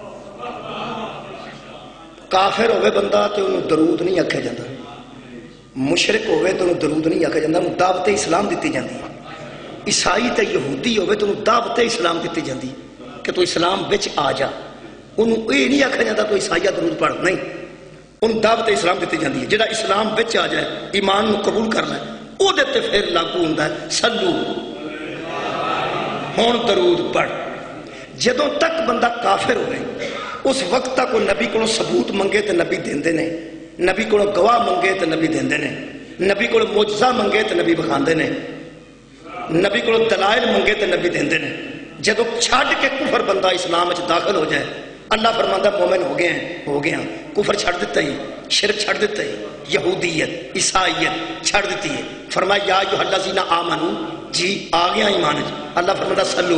کافر ہوئے بندہ تے انہوں درود نہیں آکھیا جاتا مشرک ہوئے تو انہوں درود نہیں آکھا جاندہ، انہوں دعوت اسلام دیتی جاندی. عیسائی تے یہودی ہوئے تو انہوں دعوت اسلام دیتی جاندی کہ تو اسلام بچ آ جا. انہوں یہ نہیں آکھا جاندہ تو عیسائیہ درود پڑھ، نہیں، انہوں دعوت اسلام دیتی جاندی ہے. جڑا اسلام بچ آ جائے، ایمان کو قبول کرنا ہے، وہ دیتے پھر لاگو ہوندہ ہے سلو ہون درود پڑھ. جدوں تک بندہ کافر ہوئے اس وقت تک وہ نبی کو ثبوت منگے تو نبی دیندے نے، نبی کو گواہ منگے تو نبی دیندے نے، نبی کو معجزہ منگے تو نبی بخاندے نے، نبی کو دلائل منگے تو نبی دیندے نے. جدوں چھڑ کے کفر بندہ اسلام وچ داخل ہو جائے، اللہ فرماندہ مومن ہو گئے ہیں، ہو گئے ہیں. کفر چھڑ دیتا ہی، شرک چھڑ دیتا ہی، یہودیت عیسائیت چھڑ دیتی ہے. فرمایا یا ایھا الذین آمنو، جی آ گیا ایمان وچ. اللہ فرماندہ سلو،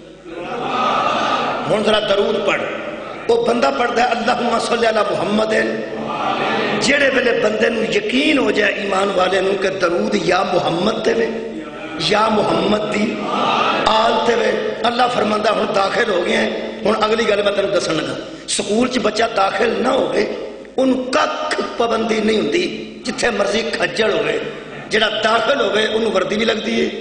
ہن ذرا درود پڑھ. وہ بندہ پڑھتا ہے اللہم صلی علی محمد. جڑے ویلے بندے نو یقین ہو جائے ایمان والے نو کہ درود یا محمد تے وے یا محمد دی آل تے وے، اللہ فرماندہ ہن داخل ہو گئے ہیں. ہن اگلی گل میں تینوں دسن لگا. سکول چ بچہ داخل نہ ہوئے ان ککھ پابندی نہیں ہوندی، جتھے مرضی کھجڑ ہوئے. جڑا داخل ہوئے انہوں وردی بھی لگتی ہے.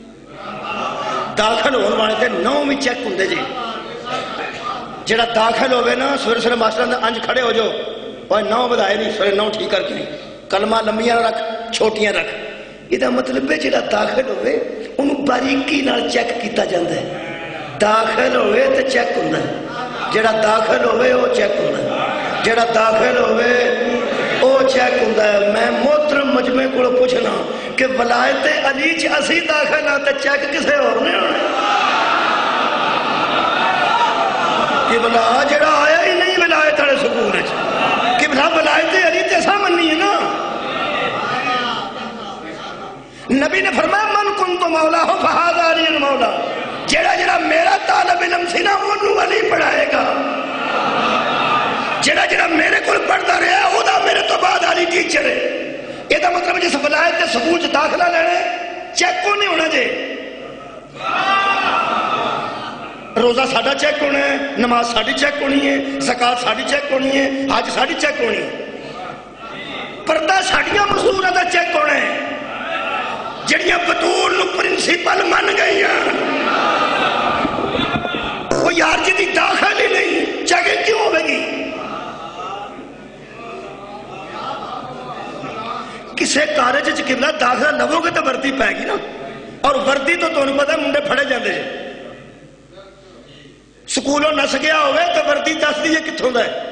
داخل ہونے والے تے نو بھی چیک ہوندے جی. جڑا داخل ہوئے نا سویرے سویرے ماسٹر نے انج کھڑے ہو جو اور نو بدائے نہیں، سویرے نو ٹھیک کر کے نہیں، کلمہ لمبیاں رکھ چھوٹیاں رکھ. یہ مطلب ہے جڑا داخل ہوئے انہوں باریکی نال چیک کیتا جاندہ ہے. داخل ہوئے تو چیک ہوندہ ہے. جڑا داخل ہوئے وہ چیک ہوندہ ہے. جڑا داخل ہوئے وہ چیک ہوندہ ہے. میں محترم مجمع کو پوچھنا کہ ولایت علی چ اسی داخل ہاں تے چیک کسے اور نہیں ہونے. کہ بلا جڑا آیا ہی نہیں ولایت والے سکول وچ، کہ بلا ولایت علی تے سا مننی ہے نا. نبی نے فرمایا من کنت مولا ہو فہذا علی المولا. جڑا جڑا میرا طالب علم سی نا انہوں علی پڑھائے گا. جڑا جڑا میرے کو پڑھتا رہا وہ دا میرے تو بعد علی ٹیچر ہے. یہ دا مطلب جس ولایت تے سکول چ داخلہ لینے چیک کو نہیں ہونا جے. روزہ ساڑھا چیک ہونا ہے، نماز ساڑھی چیک ہونی ہے، زکاة ساڑھی چیک ہونی ہے، حج ساڑھی چیک ہونی ہے، پردہ ساڑھیاں مصورہ دا چیک ہونا ہے. جڑیاں بطول نو پرنسپل من گئی ہیں وہ یار جی دی داخل ہی نہیں چیک کیوں ہوئے گی. کسے کارج چ قبلہ داخلہ لگو گے تو وردی پائے گی نا. اور وردی تو تمہیں پتہ منڈے پھڑے جاندے ہیں. سکولوں نس گیا ہوئے تو وردی دس دیئے کتھوں دا ہے.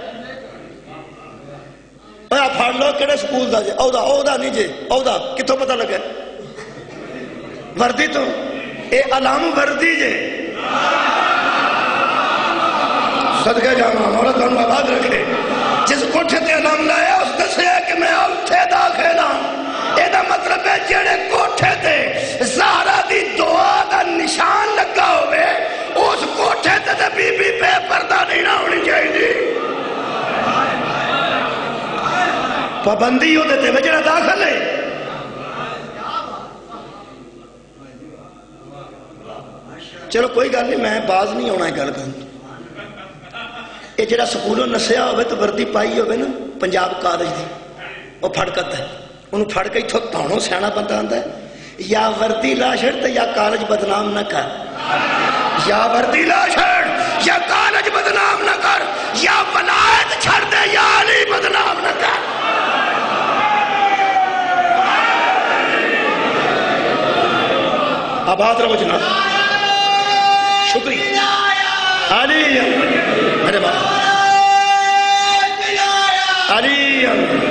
آپ پھاڑ لو کڑے سکول دا جے او دا او دا نہیں جے او دا کتھوں پتہ لگے وردی تو اے علام وردی جے. صدقہ جانا مولا تو ہم آباد رکھے. جس کوٹھے تے علام لایا اس دسے کہ میں اوتھے داخل ہوں. اے دا مطلب ہے جڑے کوٹھے تے زہرا دی دعا دا نشان لگا ہوئے اس کوٹھے تے تے بی بی بے پردہ نہیں نہ ہونی چاہیے. پابندی ہو دیتے وجہ داخل ہے. چلو کوئی گل نہیں، میں باز نہیں ہونا ہے گل کر. یہ جڑا سکولوں نسیا ہوئے تو وردی پائی ہوئے نا پنجاب کالج دی وہ پھڑکتا ہے انہوں پھڑ کے اتھو تانوں سیانا بندہ آندا ہے. یا وردی لا چھڑ تے یا کالج بدنام نہ کر. یا وردی لا چھڑ یا کالج بدنام نہ کر. یا ولایت چھڑ دے یا علی بدنام نہ کر. آباد رہو جناب. شکریہ علی میرے باپ علی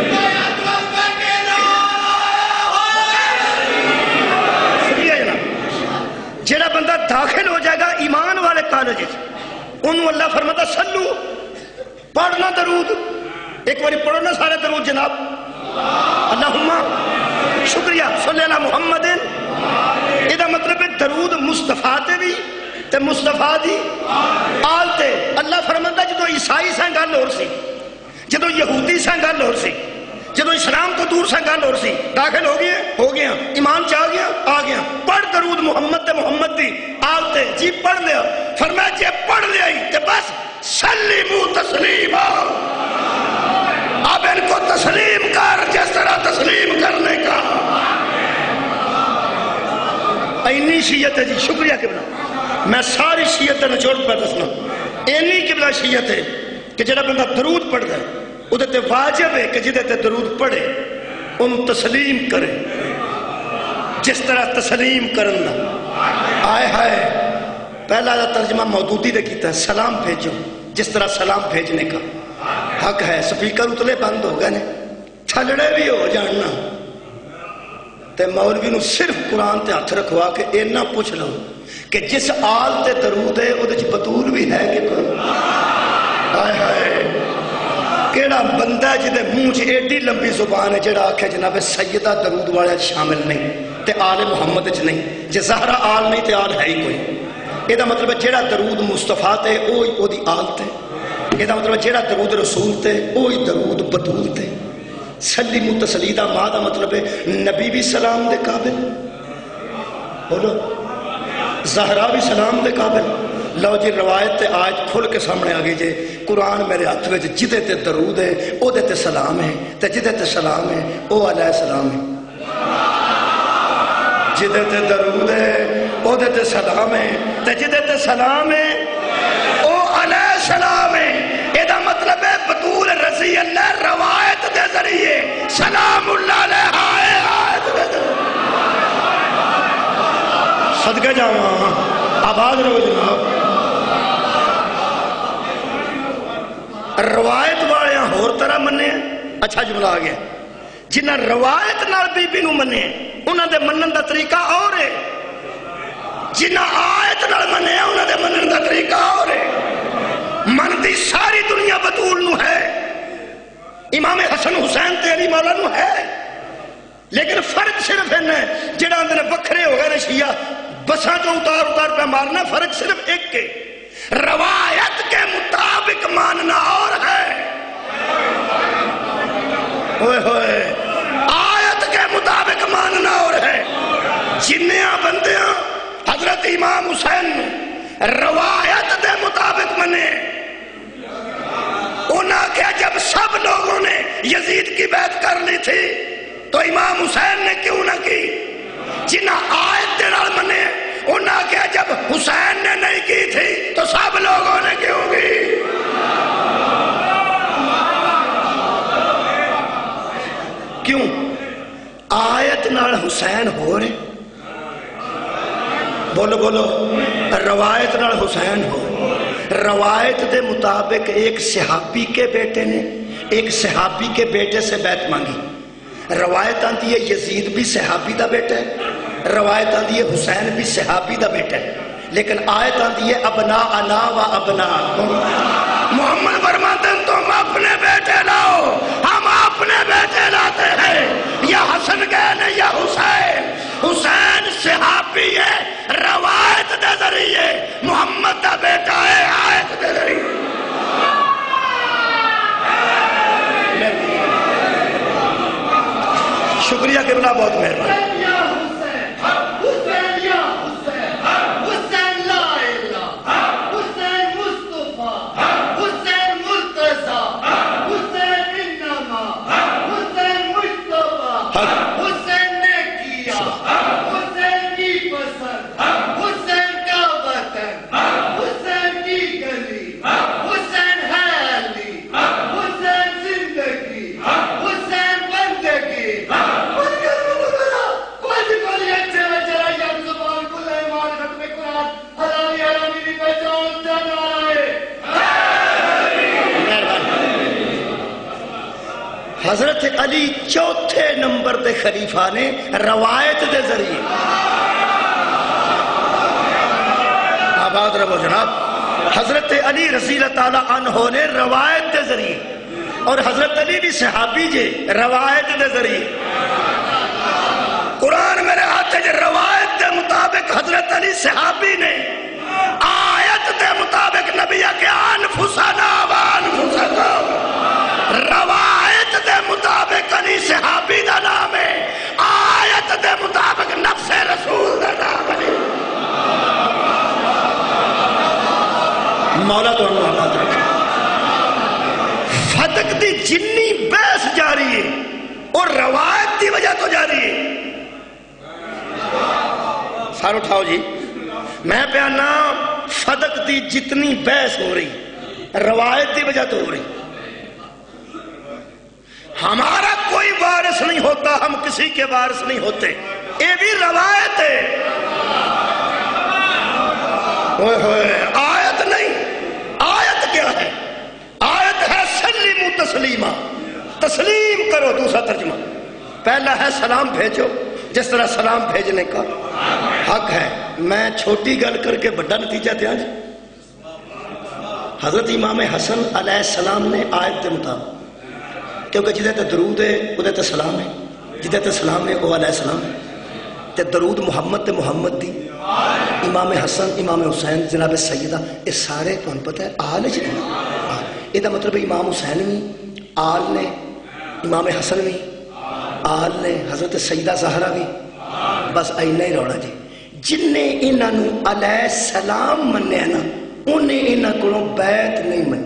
شکریہ جناب. جڑا بندہ داخل ہو جائے گا ایمان والے کالج انہوں اللہ فرماتا سلو پڑھنا درود. ایک باری پڑھو نا سارے درود جناب. اللہم شکریہ صلی اللہ محمد. یہ مطلب ہے درود مصطفیٰ تے بھی تے مصطفیٰ دی آل تے. اللہ فرماتا جدو عیسائی سے گل ہو سی، جدو یہودی سے گل ہو سی، جدو اسلام تو دور سے گل ہو سی، داخل ہو گیا ہو گیا ایمان چاہ گیا آ گیا. پڑھ درود محمد تے محمد دی آل تے. جی پڑھ لیا. فرمایا جی پڑھ لیا ہی تے بس سلیمو تسلیما. اب ان کو تسلیم کر جس طرح تسلیم کرنے اینی شیعت ہے جی، شکریہ قبلہ، میں ساری شیعت کا نچوڑ پہ دسنا، اینی قبلہ شیعت ہے کہ جڑا بندہ درود پڑھتا ہے ادھے تے واجب ہے کہ جدے تے درود پڑھے ان تسلیم کرے، جس طرح تسلیم کرنا آئے ہائے پہلا ترجمہ مودودی نے کیتا ہے، سلام بھیجو، جس طرح سلام بھیجنے کا حق ہے۔ سپیکر اتلے بند ہو گئے نے، چھلڑے بھی ہو جاننا تے مولوی نو صرف قرآن تے ہاتھ رکھوا کے اینا پوچھ لو کہ جس آل تے درود ہے وہ دے بطول بھی ہے کہ کوئی؟ آئے ہائے کیڑا بندہ ہے جدے منہ چ ایڈی لمبی زبان ہے جڑا آکھے جناب سیدہ درود والے شامل نہیں تے آل محمد چ نہیں، جے زہرا آل نہیں تے آل ہے ہی کوئی۔ یہ دا مطلب ہے جیڑا درود مصطفیٰ تے اوہی او دی آل تے، یہ دا مطلب ہے جیڑا درود رسول تے اوہی درود بطول تے۔ سلیمو تسلیدہ ماں دا مطلب ہے نبی بھی سلام دے قابل، بولو زہرا بھی سلام دے قابل۔ لو جی روایت تے آیت کھل کے سامنے آگئی جے، قرآن میرے ہاتھ میں جدے تے درود ہے او دے تے سلام ہے، تے جدے تے سلام ہے او علیہ السلام ہے، جدے تے درود ہے او دے تے سلام ہے، تے جدے تے سلام ہے او علیہ السلام ہے۔ یہ دا مطلب ہے بطول رضی اللہ روایت دے ذریعے سلام اللہ علیہ آیت دے ذریعے صدقہ جاواں آباد رہو جناب۔ روایت والے ہور طرح منے ہیں، اچھا جملہ آ گیا، جنہاں روایت نال بی بی نو منے انہاں دے منن دا طریقہ اور ہے، جنہاں آیت نال منے انہاں دے منن دا طریقہ اور ہے۔ من دی ساری دنیا بطول نو ہے، امام حسن حسین تے علی مولا نو ہے، لیکن فرق صرف ہے جڑا اندر بکھرے ہو گئے نے شیعہ بساں جو اتار اتار پہ مارنا، فرق صرف ایک کے روایت کے مطابق ماننا اور ہے، ہوئے ہوئے آیت کے مطابق ماننا اور ہے۔ جنیاں بندیاں حضرت امام حسین روایت دے مطابق منے، انہاں کیا جب سب لوگوں نے یزید کی بیعت کر لی تھی تو امام حسین نے کیوں نہ کی؟ جنہاں آیت دے نال منے انہاں کیا جب حسین نے نہیں کی تھی تو سب لوگوں نے کیوں کی؟ کیوں؟ آیت نال حسین ہو رہے، بولو بولو روایت نال حسین ہو، روایت دے مطابق ایک صحابی کے بیٹے نے ایک صحابی کے بیٹے سے بیعت مانگی، روایت آتی ہے یزید بھی صحابی دا بیٹا ہے، روایت آتی ہے حسین بھی صحابی دا بیٹا ہے، لیکن آیت آتی ہے ابنا انا و ابنا، محمد فرماتے ہیں تم اپنے بیٹے لاؤ، ہم اپنے بیٹے لاتے ہیں، یا حسن گئے نے یا حسین، حسین صحابی ہے روایت دے ذریعے، محمد دا بیٹا ہے آیت دے ذریعے۔ شکریہ قبلہ، بہت مہربانی۔ حضرت علی چوتھے نمبر دے خلیفہ نے روایت دے ذریعے، آباد رہو جناب، حضرت علی رضی اللہ تعالیٰ عنہ نے روایت دے ذریعے، اور حضرت علی بھی صحابی جے روایت دے ذریعے، قرآن میرے ہاتھ ہے روایت دے مطابق حضرت علی صحابی نے، آیت دے مطابق نبی کے انفسنا و انفسنا، روایت دے مطابق علی صحابی دا نام ہے، آیت دے مطابق نفس رسول دا نام ہے۔ مولا تو انہوں آباد رکھے۔ فتق دی جنی بحث جاری ہے اور روایت دی وجہ تو جاری ہے، سار اٹھاؤ جی. میں پیانا فدق دی جتنی بحث ہو رہی روایت دی وجہ تو ہو رہی. ہمارا کوئی وارث نہیں ہوتا, ہم کسی کے وارث نہیں ہوتے, یہ بھی روایت ہے. اوئے ہوئے آیت نہیں. آیت کیا ہے؟ آیت ہے سلیمو تسلیما, تسلیم کرو. دوسرا ترجمہ پہلا ہے سلام بھیجو جس طرح سلام بھیجنے کا حق ہے. میں چھوٹی گل کر کے بڑا نتیجہ دیا جی. حضرت امام حسن علیہ السلام نے آیت کے مطابق, کیونکہ جدے تے درود ہے وہ تے سلام ہے, جدے تے سلام ہے وہ علیہ السلام ہے, تے درود محمد تے محمد دی, امام حسن امام حسین جناب سیدہ, یہ سارے تو پتہ ہے آل جی. یہ مطلب امام حسین بھی آل نے, امام حسن بھی آل نے, حضرت سیدہ زہرا بھی. بس اینا ہی روڑا جی. جن نے انہوں علیہ السلام منیا نا انہیں انہوں کو بیعت نہیں منی.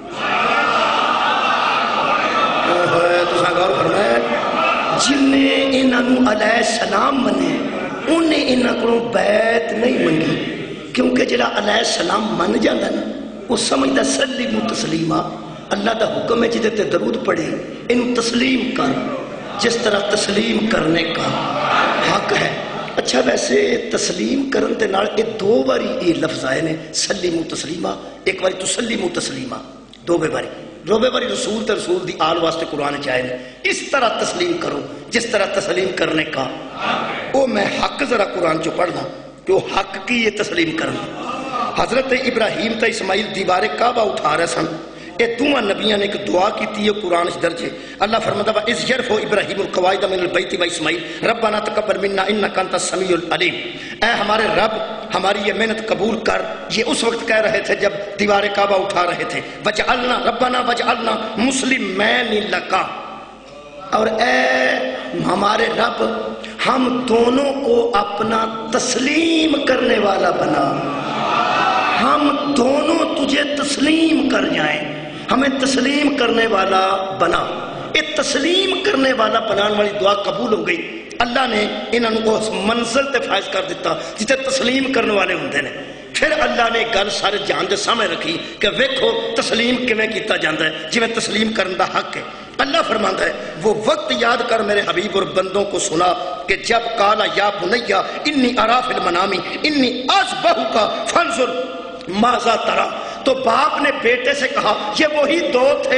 غور فرمایا, جن نے انہوں علیہ السلام منیا انہیں انہوں کو بیعت نہیں منگی, کیونکہ جڑا علیہ السلام من جاندہ نا وہ سمجھتا سلیمو تسلیما, اللہ دا حکم ہے جدے تے درود پڑھے انہوں تسلیم کر جس طرح تسلیم کرنے کا حق ہے. اچھا ویسے تسلیم کرن تے نال یہ دو باری یہ لفظ آئے نے سلیمو تسلیما, ایک باری تسلیمو تسلیما, دو بے باری دو بے باری رسول تے رسول دی آل واسطے قرآن چاہے نے. اس طرح تسلیم کرو جس طرح تسلیم کرنے کا او میں حق ذرا قرآن چو پڑھنا کہ وہ حق کی یہ تسلیم کرنا. حضرت ابراہیم تے اسماعیل دیوار کعبہ اٹھا رہے سن, اے دوواں نبیاں نے ایک دعا کی تھی قرآن اس درجے. اللہ فرماتا ہے اذ یرفع ابراہیم القواعد من البیت و اسماعیل ربنا تقبل منا انک انت السمیع العلیم. اے ہمارے رب ہماری یہ محنت قبول کر. یہ اس وقت کہہ رہے تھے جب دیوار کعبہ اٹھا رہے تھے وجعلنا ربنا وجعلنا مسلمین لک, اور اے ہمارے رب ہم دونوں کو اپنا تسلیم کرنے والا بنا, ہم دونوں تجھے تسلیم کر جائیں, ہمیں تسلیم کرنے والا بنا. یہ تسلیم کرنے والا بنانے والی دعا قبول ہو گئی. اللہ نے انہوں کو اس منزل تے فائز کر دیتا جتے تسلیم کرنے والے ہوندے نے. پھر اللہ نے گل سارے جہان دے سامنے رکھی کہ ویکھو تسلیم کیویں کیتا جاندا ہے جویں تسلیم کرن دا حق ہے. اللہ فرماندا ہے وہ وقت یاد کر میرے حبیب اور بندوں کو سنا کہ جب قالا یا بنیا انی ارا فی المنام انی اذبحک فانظر ماذا ترى, تو باپ نے بیٹے سے کہا, یہ وہی دو تھے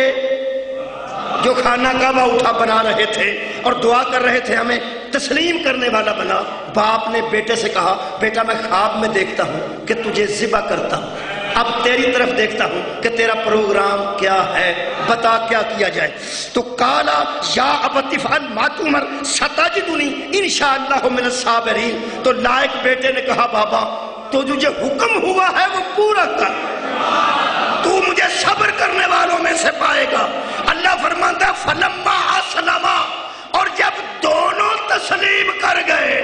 جو خانہ کعبہ اٹھا بنا رہے تھے اور دعا کر رہے تھے ہمیں تسلیم کرنے والا بنا. باپ نے بیٹے سے کہا بیٹا میں خواب میں دیکھتا ہوں کہ تجھے ذبح کرتا ہوں, اب تیری طرف دیکھتا ہوں کہ تیرا پروگرام کیا ہے, بتا کیا کیا جائے. تو قالا یا ابت افعل ما تؤمر ستجدنی انشاءاللہ من الصابرین. تو لائق بیٹے نے کہا بابا تو جو حکم ہوا ہے وہ پورا کر, تو مجھے صبر کرنے والوں میں سے پائے گا. اللہ فرماتا فلما اسلما, اور جب دونوں تسلیم کر گئے,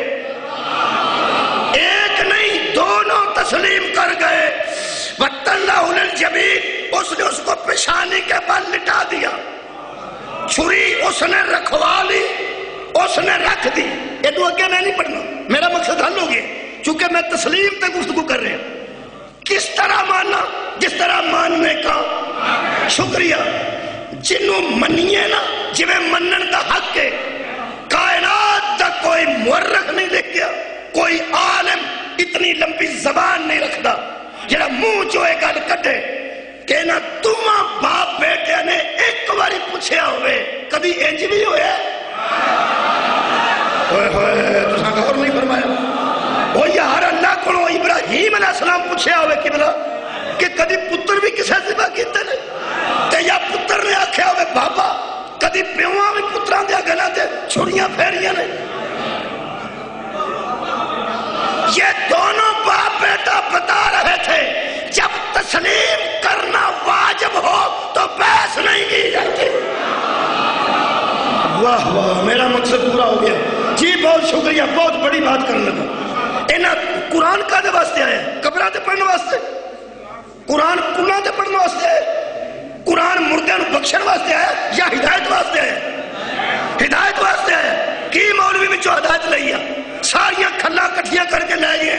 ایک نہیں دونوں تسلیم کر گئے, وَتَّلَّهُ لِلْجَبِينِ, اس نے اس کو پیشانی کے بل لٹا دیا, چھری اس نے رکھوا لی, اس نے رکھ دی. یہ تو آگے میں نہیں پڑھنا, میرا مقصد حل ہو گیا چونکہ میں تسلیم پہ گفتگو کر رہے ہیں. کس طرح ماننا؟ جس طرح ماننے کا شکریہ. جنوں منیے نا جویں منن دا حق ہے. کائنات دا کوئی مورخ نہیں لکھ گیا, کوئی عالم اتنی لمبی زبان نہیں رکھتا جڑا منہ چو ایک گل کڈے کہ نہ تمہاں باپ بیٹے نے ایک باری پوچھیا ہوئے کبھی انج بھی ہویا. ہوئے ہوئے تساں غور نہیں فرمایا. وہ یار اللہ کو ابراہیم علیہ السلام پوچھیا ہوئے قبلہ کہ کدی پتر بھی کسے ذبح کیتے نے, تے یا پتر نے آکھیا ہوئے بابا کدی پیواں بھی پتراں دیا گلاں تے چھڑیاں پھیریاں نے. یہ دونوں باپ بیٹا بتا رہے تھے جب تسلیم کرنا واجب ہو تو بحث نہیں کی جاتی. واہ واہ میرا مقصد پورا ہو گیا جی, بہت شکریہ, بہت بڑی بات کرنے کا. انہاں قرآن کا دے واسطے آئے, قبرہ دے پڑھنے واسطے, قرآن کلہ دے پڑھنے واسطے آئے, قرآن مردے نو بخشن واسطے آئے یا ہدایت واسطے آئے؟ ہدایت واسطے آئے. کی مولوی میں جو ہدایت لئی ہے ساریاں کھلا کٹھیاں کر کے لے گئے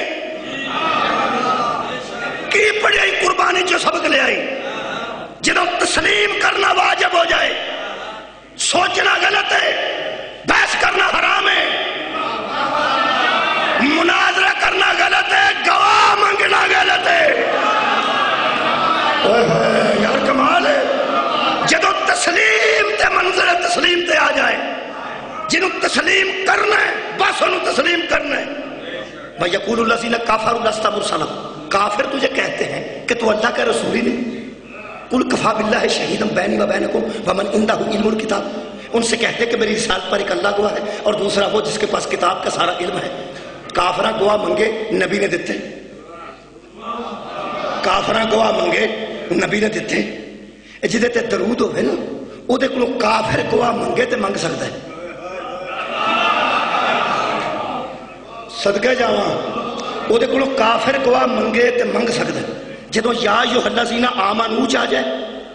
بڑی آئی قربانی جو سبق لے آئی جدو تسلیم کرنا واجب ہو جائے سوچنا غلط ہے بحث کرنا حرام ہے مناظرہ کرنا غلط ہے گواہ مانگنا غلط ہے یار کمال ہے جدو تسلیم تے منظر تسلیم تے آ جائے جنہوں تسلیم کرنا ہے بس انہوں تسلیم کرنا ہے وَيَقُولُ الَّذِينَ كَفَرُوا لَسْتَ مُرْسَلًا کافر تجھے کہتے ہیں کہ تو اللہ کا رسول ہی نہیں قُلْ كَفَى بِاللَّهِ شَهِيدًا بَيْنِي وَبَيْنَكُمْ وَمَنْ عِندَهُ عِلْمُ الْكِتَابِ ان سے کہتے ہیں کہ میری رسالت پر ایک اللہ گواہ ہے اور دوسرا وہ جس کے پاس کتاب کا سارا علم ہے کافراں گواہ منگے نبی نے دیتے کافراں گواہ منگے نبی نے دیتے جدے تے درود ہوئے نا او دے کلو کافر گواہ منگے تے منگ سکتا ہے صدقے جاواں او دے کلو کافر گواہ منگے تے منگ سکتا ہے جدو یا ایھا الذین آمنوا چاہ جائے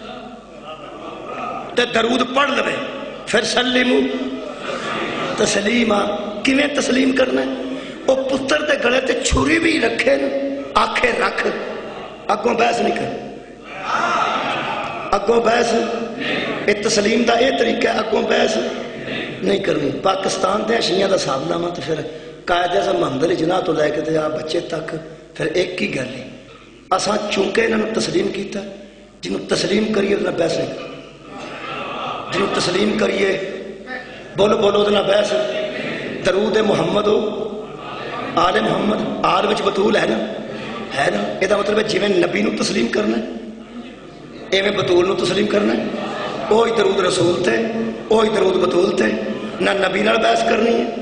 تے درود پڑھ لے پھر سلیمو تسلیمہ کیویں تسلیم کرنا ہے وہ پتر دے گلے تے چھری بھی رکھے نا آنکھیں رکھ اگوں بحث نہیں کر اگوں بحث اے تسلیم دا اے طریقہ ہے اگوں بحث نہیں کرنی پاکستان دے شیعہ دا صاحب نامہ تو پھر قائد اعظم محمد علی جناح تو لے کے تے آپ بچے تک پھر ایک ہی گل ہے اساں چونکہ انہوں نے تسلیم کیتا جنہوں تسلیم کریے انہوں نے بحث نہیں جنہوں تسلیم کریے بولو بولو انہوں نے بحث درود محمد ہو آل محمد آل وچ بطول ہے نا ہے نا یہ مطلب ہے جی میں نبی نو تسلیم کرنا ہے ایویں بطول نو تسلیم کرنا ہے اوہی درود رسول تے اوہی درود بطول تے نہ نبی نال بحث کرنی ہے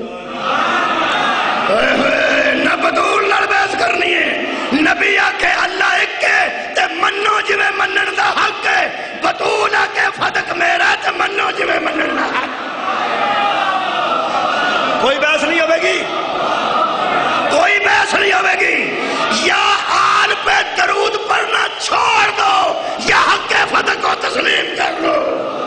نہ بطول نال بحث کرنی ہے نبی آکے اللہ ایک کے تے منو جی میں منن دا حق ہے بطول آکے فدق میرا تے منو جی میں منن دا حق کوئی بحث نہیں ہوئے گی کوئی بحث نہیں ہوئے گی یا آل پہ درود پڑھنا چھوڑ دو یا حق فتح کو تسلیم کر لو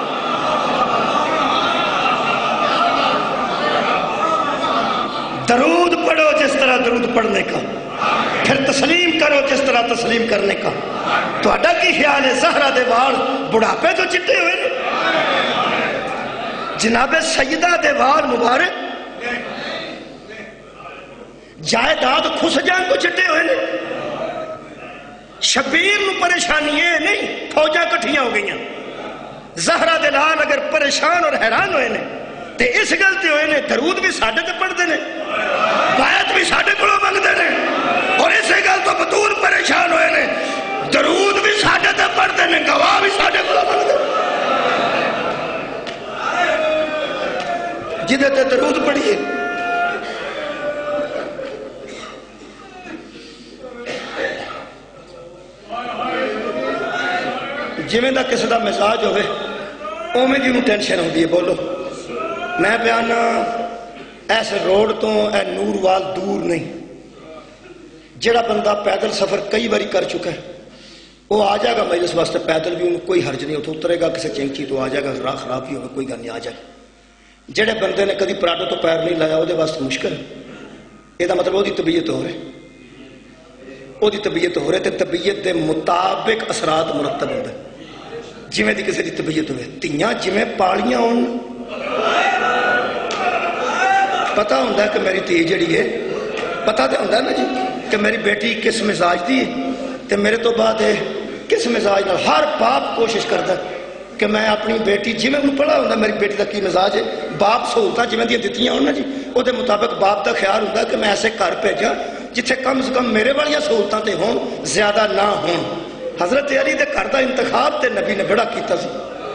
درود پڑھو جس طرح درود پڑھنے کا پھر تسلیم کرو جس طرح تسلیم کرنے کا تو اڈا کی خیال ہے زہرہ دے وال بڑھاپے جو چٹے ہوئے جناب سیدہ دے وال مبارک جائیداد خس جان کو چٹے ہوئے نے شبیر نو پریشانی ہے نہیں فوجاں کٹھیاں ہو گئیاں زہرہ دلال اگر پریشان اور حیران ہوئے نے تے اس گلتے ہوئے نے درود بھی ساڑھے تے پڑھ دینے بایت بھی ساڑھے کلو مانگ دینے اور اسے گل تو بطور پریشان ہوئے نے درود بھی ساڑھے تے پڑھ دینے گواہ بھی ساڑھے کلو مانگ دینے جدے تے درود پڑھیے جویں دا کسی دا مزاج ہوئے اومیں جی نو ٹینشن ہوندی ہے بولو میں بیانا ایسے روڈ تو اے نور وال دور نہیں جڑا بندہ پیدل سفر کئی باری کر چکا ہے وہ آ جائے گا مجلس واسطے پیدل بھی انہوں کوئی حرج نہیں ہوتا اترے گا کسی چینچی تو آ جائے گا راہ خراب ہی ہوگا کوئی گل نہیں آ جائے جڑے بندے نے کدی پراٹو تو پیر نہیں لایا وہ دے واسطے مشکل ہے یہ مطلب وہ دی طبیعت ہو رہے وہ دی طبیعت ہو رہے تے طبیعت دے مطابق اثرات مرتب ہوتے جویں دی کسی دی طبیعت ہوئے تیاں جویں پالیاں ہون پتہ ہوندہ ہے کہ میری تی جڑی ہے پتہ تے ہوندہ ہے نا جی کہ میری بیٹی کس مزاج دی تے میرے تو بعد ہے کس مزاج نہ ہر باپ کوشش کرتا ہے کہ میں اپنی بیٹی جی میں انہوں پڑھا ہوندہ میری بیٹی دا کی مزاج ہے باپ سہولتاں جویں دی دتیاں ہونا جی وہ دے مطابق باپ دا خیال ہوندہ کہ میں ایسے گھر بھیجاں جتھے کم سے کم میرے والیاں سہولتاں تے ہون زیادہ نہ ہون حضرت علی دے گھر دا انتخاب تے نبی نے بڑا کیتا سی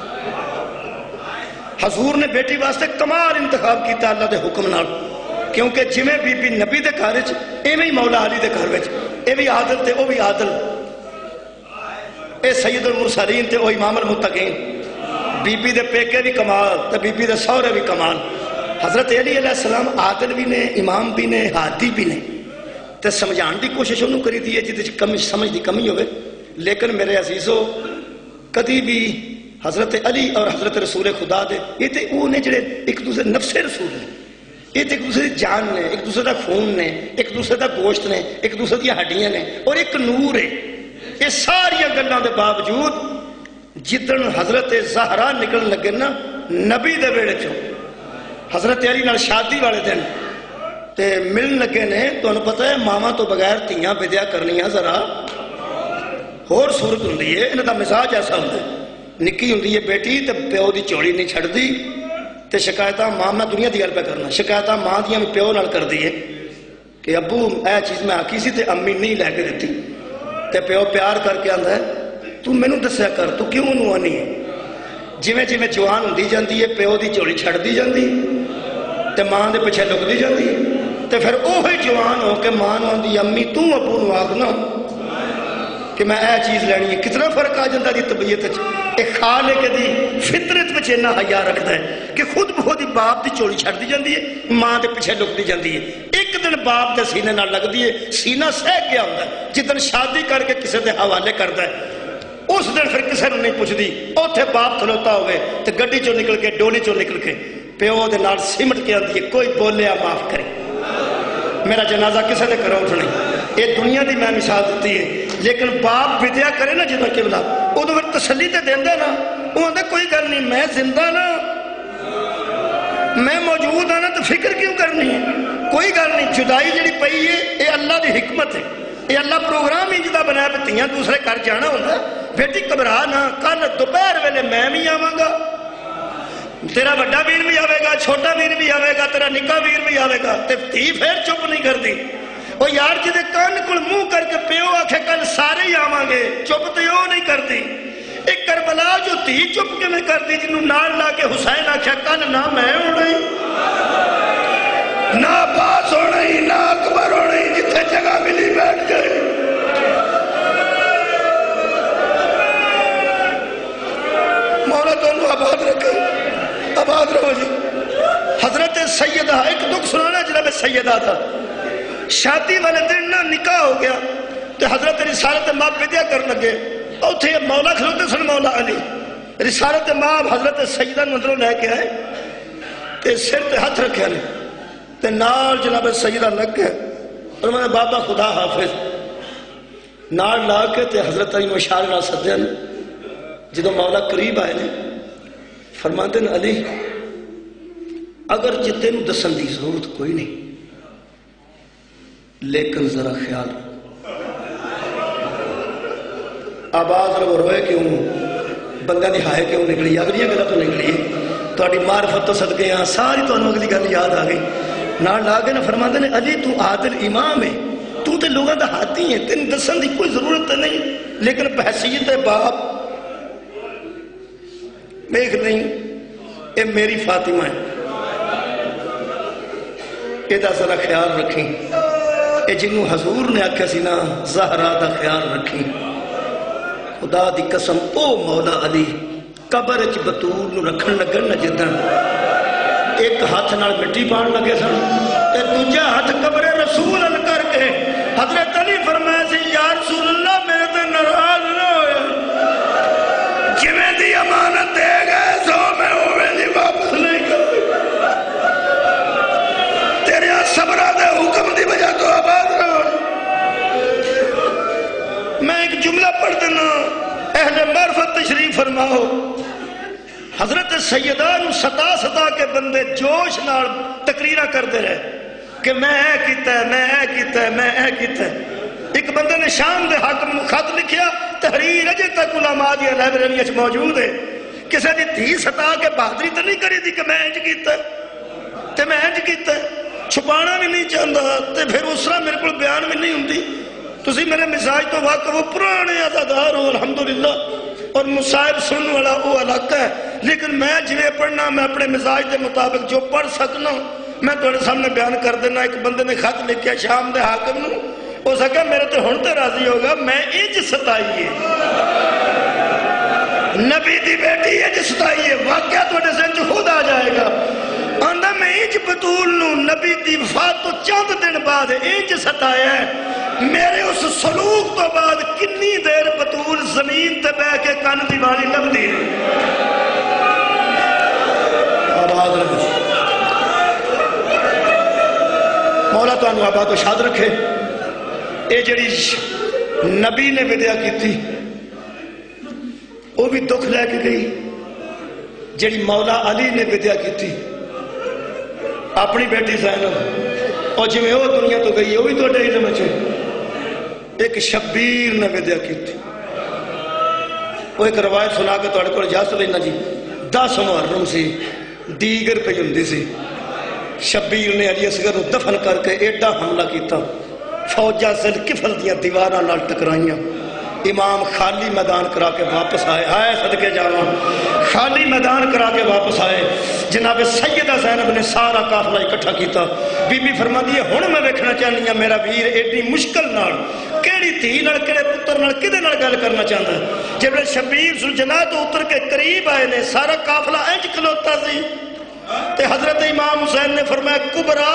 حضور نے بیٹی واسطے کمال انتخاب کیتا اللہ دے حکم نال کیونکہ جویں بی بی نبی دے گھر وچ ایویں مولا علی دے گھر وچ اے بھی عادل تے او بھی عادل اے سید المرسلین تے او امام المتقین بی بی دے پیکے بھی کمال تے بی بی دے سہرے بھی کمال حضرت علی علیہ السلام عادل بھی نے امام بھی نے ہادی بھی نے تے سمجھان دی کوشش انہوں کری دی ہے جدے کمی سمجھ دی کمی ہوئے لیکن میرے عزیزو کدی بھی حضرت علی اور حضرت رسول خدا دے یہ تے وہ نے جڑے ایک دوسرے نفس رسول نے یہ تے ایک دوسرے جان نے ایک دوسرے دا خون نے ایک دوسرے دا گوشت نے ایک دوسرے دی ہڈیاں نے اور ایک نور ہے یہ ساری گلوں کے باوجود جدن حضرت زہرا نکلن لگے نا نبی دے ویڑے چوں حضرت علی نال شادی والے دن تے ملن لگے نے، تمہیں پتہ ہے ماما تو بغیر تیاں بدیا کرنیاں ذرا ہور صورت ہوندی ہے، انہاں دا مزاج ایسا ہوندا ہے، نکی ہوندی ہے بیٹی تے پیو دی چوڑی نہیں چھڑدی تے شکایتاں ماں، میں دنیا دی گل پہ کرنا، شکایتاں ماں دیاں بھی پیو نال کردی ہے کہ ابو اے چیز میں آکی سی تے امی نہیں لے کے دیتی، تے پیو پیار کر کے آندا ہے تو مینوں دسیا کر تو کیوں انہوں آنی ہے، جویں جویں جوان ہوندی جاندی ہے پیو دی چوڑی چھڑدی جاندی تے ماں دے پیچھے لکدی جاندی تے پھر اوہی جوان ہو کے ماں نوں آندی امی تو ابو نوں آکھنا کہ میں اے چیز لینی ہے، کتنا فرق آ جاتا جی طبیعت وچ، ایک خالق دی فطرت وچ اتنا حیا رکھتا ہے کہ خود بخود ہی باپ دی چوڑی چھڑدی جاندی ہے، ماں دے پیچھے لکدی جاندی ہے، ایک دن باپ دے سینے نال لگدی ہے، سینہ سہ گیا ہوندا ہے، جدن شادی کر کے کسے دے حوالے کردا ہے اس دن پھر کسے نوں نہیں پوچھدی، اوتھے باپ کھلوتا ہوئے تے گڈی چوں نکل کے ڈولی چوں نکل کے پیو دے نال سمٹ کے آندی ہے کوئی بولیا معاف کرے، میرا جنازہ کسے دے کرو اٹھنا، یہ دنیا دی میں مثال دیتی ہے، لیکن باپ بدیا کرے نا جدو قبلہ ادو پھر تسلی تے دیندا نا، وہ آندا کوئی گل نہیں میں زندہ نا، میں موجود ہاں نا تو فکر کیوں کرنی ہے، کوئی گل نہیں، جدائی جڑی پئی ہے یہ اللہ دی حکمت ہے، یہ اللہ پروگرام ہی جدا بنایا پہ تیاں دوسرے گھر جانا ہوتا ہے، بیٹی گھبرا نہ، کل دوپہر ویلے میں بھی آواں گا، تیرا بڑا ویر بھی آئے گا، چھوٹا ویر بھی آئے گا، تیرا نکا ویر بھی آئے گا، تے تھی پھر چپ نہیں کر دی، وہ یار جدے کان کل منہ کر کے پیو آکھے کل سارے ہی آواں گے، چپ تے وہ نہیں کر دی، ایک کربلا جو تھی چپ کے میں کر دی، جنہوں نال لا کے حسین آکھے کل نہ میں ہونا ہی نہ عباس ہونا ہی نہ اکبر ہونا ہی، جتھے جگہ ملی بیٹھ گئے، مولا تو انہوں آباد رکھے، آباد رہو جی۔ حضرت سیدہ ایک دکھ سنانا جناب سیدہ تھا، شادی والے دن نہ نکاح ہو گیا تو حضرت رسالت ماں بدیا کر لگے، اوتھے مولا کھلوتے سن مولا علی، رسالت ماں حضرت سیدہ نندروں لے کے آئے تے سر تے ہاتھ رکھے نے تے نال جناب سیدہ لگ گئے، اور میں نے بابا خدا حافظ نال لا کے تے حضرت علی مشار نال سدے نے، جدو مولا قریب آئے نے فرماتے ہیں علی اگر جتے نو دسن دی ضرورت کوئی نہیں لیکن ذرا خیال آباد رو روئے کیوں بندہ دی ہائے کیوں نکلی، اگلی گلا تو نکلی تھوڑی معرفت تو صدقے ہاں ساری تو انہوں اگلی گل یاد آ گئی، نہ لا کے نہ فرماتے ہیں علی تو عادل امام ہے، تو تے لوگوں دا ہاتھی ہے، تین دسن دی کوئی ضرورت نہیں، لیکن بحثیت باپ دیکھ نہیں اے میری فاطمہ ہے، یہ دا ذرا خیال رکھیں، اے جنہوں حضور نے آکھا سی نا زہرا دا خیال رکھیں، خدا دی قسم او مولا علی قبر اچ بطور نو رکھن لگن نہ جدن ایک ہاتھ نال مٹی پان لگے سن تے دوجا ہاتھ قبر رسول ال کر کے حضرت علی فرمایا سی یا رسول اللہ میرے تے ناراض نہ ہوئے، جویں دی امانت دے گئے سو میں اوویں دی واپس نہیں کروں، تیرے صبر دے حکم دی وجہ تو آباد رہو۔ میں ایک جملہ پڑھ دینا، اہل معرفت تشریف فرماؤ، حضرت سیدہ نو ستا ستا کے بندے جوش نال تقریرہ کردے رہے کہ میں اے کیتا ہے میں اے کیتا ہے میں اے کیتا ہے، ایک بندے نے شام دے حاکم خط لکھیا، تحریر اجے تک علماء دی لائبریری وچ موجود ہے، کسے دی دھی ستا کے بہادری تو نہیں کری دی کہ میں انج کیتا ہے تے میں انج کیتا ہے، چھپانا بھی نہیں چاہتا تے پھر اس طرح میرے کو بیان بھی نہیں ہوندی، تسی میرے مزاج تو واقع وہ پرانے عزادار ہو الحمدللہ، اور مصائب سننے والا وہ علاقہ ہے، لیکن میں جویں پڑھنا میں اپنے مزاج کے مطابق جو پڑھ سکنا میں تھوڑے سامنے بیان کر دینا۔ ایک بندے نے خط لکھیا شام دے حاکم نو، ہو سکا میرے تو ہن تے راضی ہوگا، میں انج ستائی ہے نبی دی بیٹی انج ستائی ہے، واقعہ تھوڑے ذہن چ خود آ جائے گا، آندا میں انج بطول نو نبی دی وفات تو چند دن بعد انج ستایا ہے، میرے اس سلوک تو بعد کنی دیر بطول زمین تے بہ کے کن دی والی لبدی ہے۔ آباد رکھے مولا تو انہوں آباد و شاد رکھے، اے جڑی نبی نے ودیا کی تھی وہ بھی دکھ لے کے گئی، جڑی مولا علی نے ودیا کی تھی اپنی بیٹی زینب، اور جی وہ دنیا تو گئی وہ بھی تو علم چ ایک شبیر نے ودیا کی تھی۔ وہ ایک روایت سنا کے تھوڑے کو اجازت لینا جی، دس محرم سی، دیگر پہ ہوندی سی، شبیر نے علی اصغر دفن کر کے ایڈا حملہ کیتا، فوجاں ذل کفل دیاں دیواراں نال ٹکرائیاں، امام خالی میدان کرا کے واپس آئے، آئے صدقے جاواں، خالی میدان کرا کے واپس آئے۔ جناب سیدہ زینب نے سارا قافلہ اکٹھا کیتا، بی بی فرماندی ہے ہن میں ویکھنا چاہنی ہاں میرا ویر ایڈی مشکل نال کیڑی دھی نال کیڑے پتر نال کدے نال گل کرنا چاہندا ہے۔ جب شبیر ذوالجناح تو اتر کے قریب آئے نے، سارا قافلہ انج کھلوتا سی تے حضرت امام حسین نے فرمایا کبرا،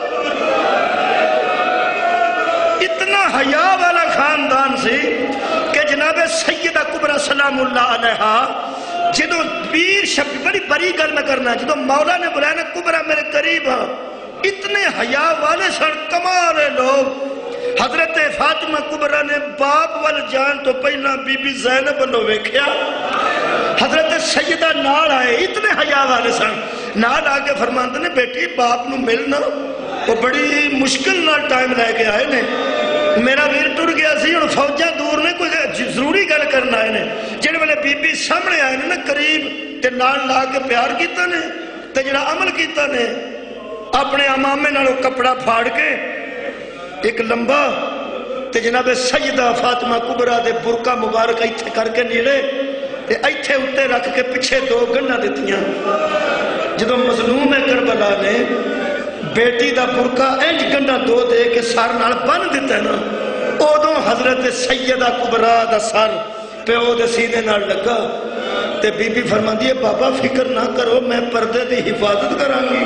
اتنا حیا والا خاندان سی کہ جناب سیدہ کبرا سلام اللہ علیہا جدو ویر شب بڑی بڑی گل میں کرنا جدو مولا نے بلایا نا کبرا میرے قریب ہاں، اتنے حیا والے سن کمال لوگ۔ حضرت فاطمہ کبرا نے باپ وال جان تو پہلا بی بی زینب نو ویکھیا، حضرت سیدہ نال آئے، اتنے حیا والے سن، نال آ کے فرماندے نے بیٹی باپ نو ملنا، وہ بڑی مشکل نال ٹائم لے کے آئے نے، میرا ویر ٹر گیا سی اور فوجاں دور نے کوئی ضروری گل کرنا آئے نے، جڑے والے بی بی سامنے آئے نے نا قریب تے نال لا کے پیار کیتا نے تے جڑا عمل کیتا نے اپنے امامے نالوں کپڑا پھاڑ کے ایک لمبا تے جناب سیدہ فاطمہ کبرا دے برقع مبارک ایتھے کر کے نیڑے تے ایتھے اتے رکھ کے پیچھے دو گنڈا دیتیاں۔ جدو مظلوم کربلا نے بیٹی دا برقع انج گنڈا دو دے کے سر نال بن دیتا ہے نا، ادوں حضرت سیدہ کبرا دا سر پیو دے سیدھے نال لگا تے بی بی فرماندی ہے بابا فکر نہ کرو میں پردے دی حفاظت کرانگی۔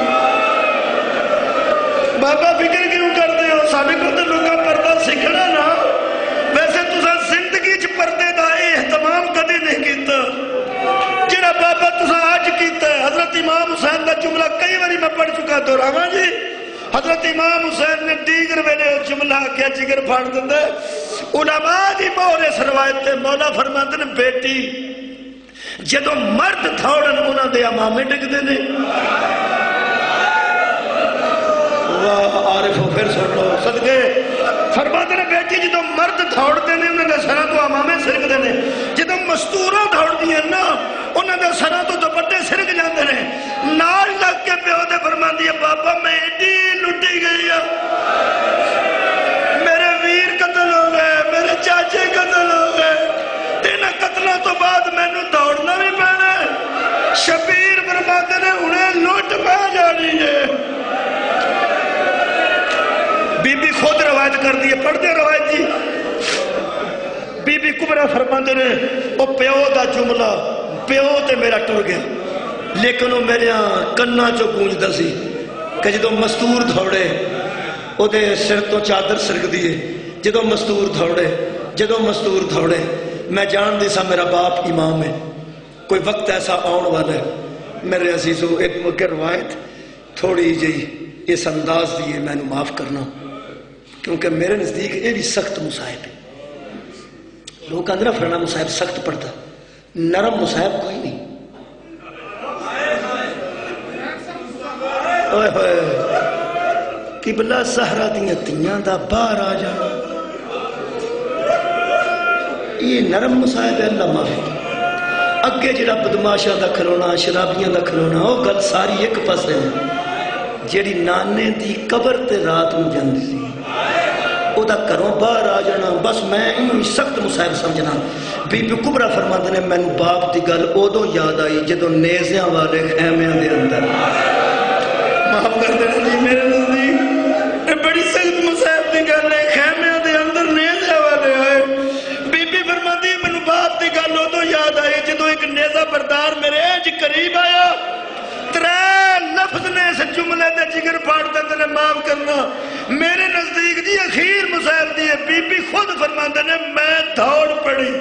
بابا فکر کیوں کرتے ہو؟ سابے کو تو لوگا پردہ سکھنا نا، ویسے تسا زندگی چ پردے دا اہتمام کدی نہیں کیتا، جڑا بابا تسا آج کیتا ہے۔ حضرت امام حسین دا جملہ کئی باری میں پڑھ چکا دہراواں جی، حضرت امام حسین نے دیگر ویلے جملہ کیا جگر پھاڑ دیندا ہے، علماء دی مہر اس روایت تے مولا فرماندے نے بیٹی جدوں مرد تھوڑن انہاں دے امامے ڈگدے نے۔ واہ عارف ہو پھر سن لو صدقے فرماتے نے بیٹی جدو مرد دوڑتے ہیں انہوں نے سرہ تو امامے سرک دے نے، جدو مستورہ دوڑ دی ہیں نا انہوں نے سرہ تو دوپٹے سرک جاندے نے، نال لگ کے پیو دے فرمان دیا بابا میں ایڈی لٹی گئی ہوں، میرے ویر قتل ہو گئے، میرے چاچے قتل ہو گئے، تین قتلوں تو بعد میں نے دوڑنا بھی پہنے۔ شبیر فرماتے نے انہیں لوٹ پہ جانی ہے۔ بی بی خود روایت کر دیئے پڑھ دے روایت جی، بی بی کبرا فرماندے نے او پیو دا جملہ پیو تے میرا ٹر گیا، لیکن وہ میرے ہاں کننا چو گونج دا سی کہ جدو مستور دھوڑے او دے سر تو چادر سرک دیئے، جدو مستور دھوڑے جدو مستور دھوڑے میں جان دی سا میرا باپ امام ہے، کوئی وقت ایسا آن والا ہے۔ میرے عزیزو ایک مکر روایت تھوڑی جی اس انداز دیئے میں نے معاف کرنا، کیونکہ میرے نزدیک یہ بھی سخت مصائب ہے۔ لوگ کہتے ہیں فرنا مصائب سخت پڑتا، نرم مصائب کوئی نہیں۔ اوہ ہوئے قبلہ سہرہ دیاں تیاں دا باہر آ جانا، یہ نرم مصائب ہے، اللہ معافی۔ اگے جڑا بدماشاں دا کھلونا، شرابیاں دا کھلونا، وہ گل ساری ایک پاسے ہے، جیڑی نانے دی قبر تے رات میں جاندی سی او دا کروں باہر آ جانا، بس میں انہوں سخت مصائب سمجھنا۔ بی بی کبرا فرماندے نے میں نے باپ دی گل ادو یاد آئی جدو نیزیاں والے خیمیاں دے اندر معاف کر دے جی میرے نزدیک یہ بڑی سخت مصائب دی گل ہے، خیمیاں دے اندر نیزیاں والے آئے۔ بی بی فرماندی میں نے باپ دی گل ادو یاد آئی جدو ایک نیزہ بردار میرے اج قریب آیا، ترے لفظ نے اس جملے دے جگر پھاڑ دیتے نے معاف کرنا میرے نزدیک جی اخیر مصائب دی ہے۔ بی بی خود فرماندے نے میں دوڑ پڑی،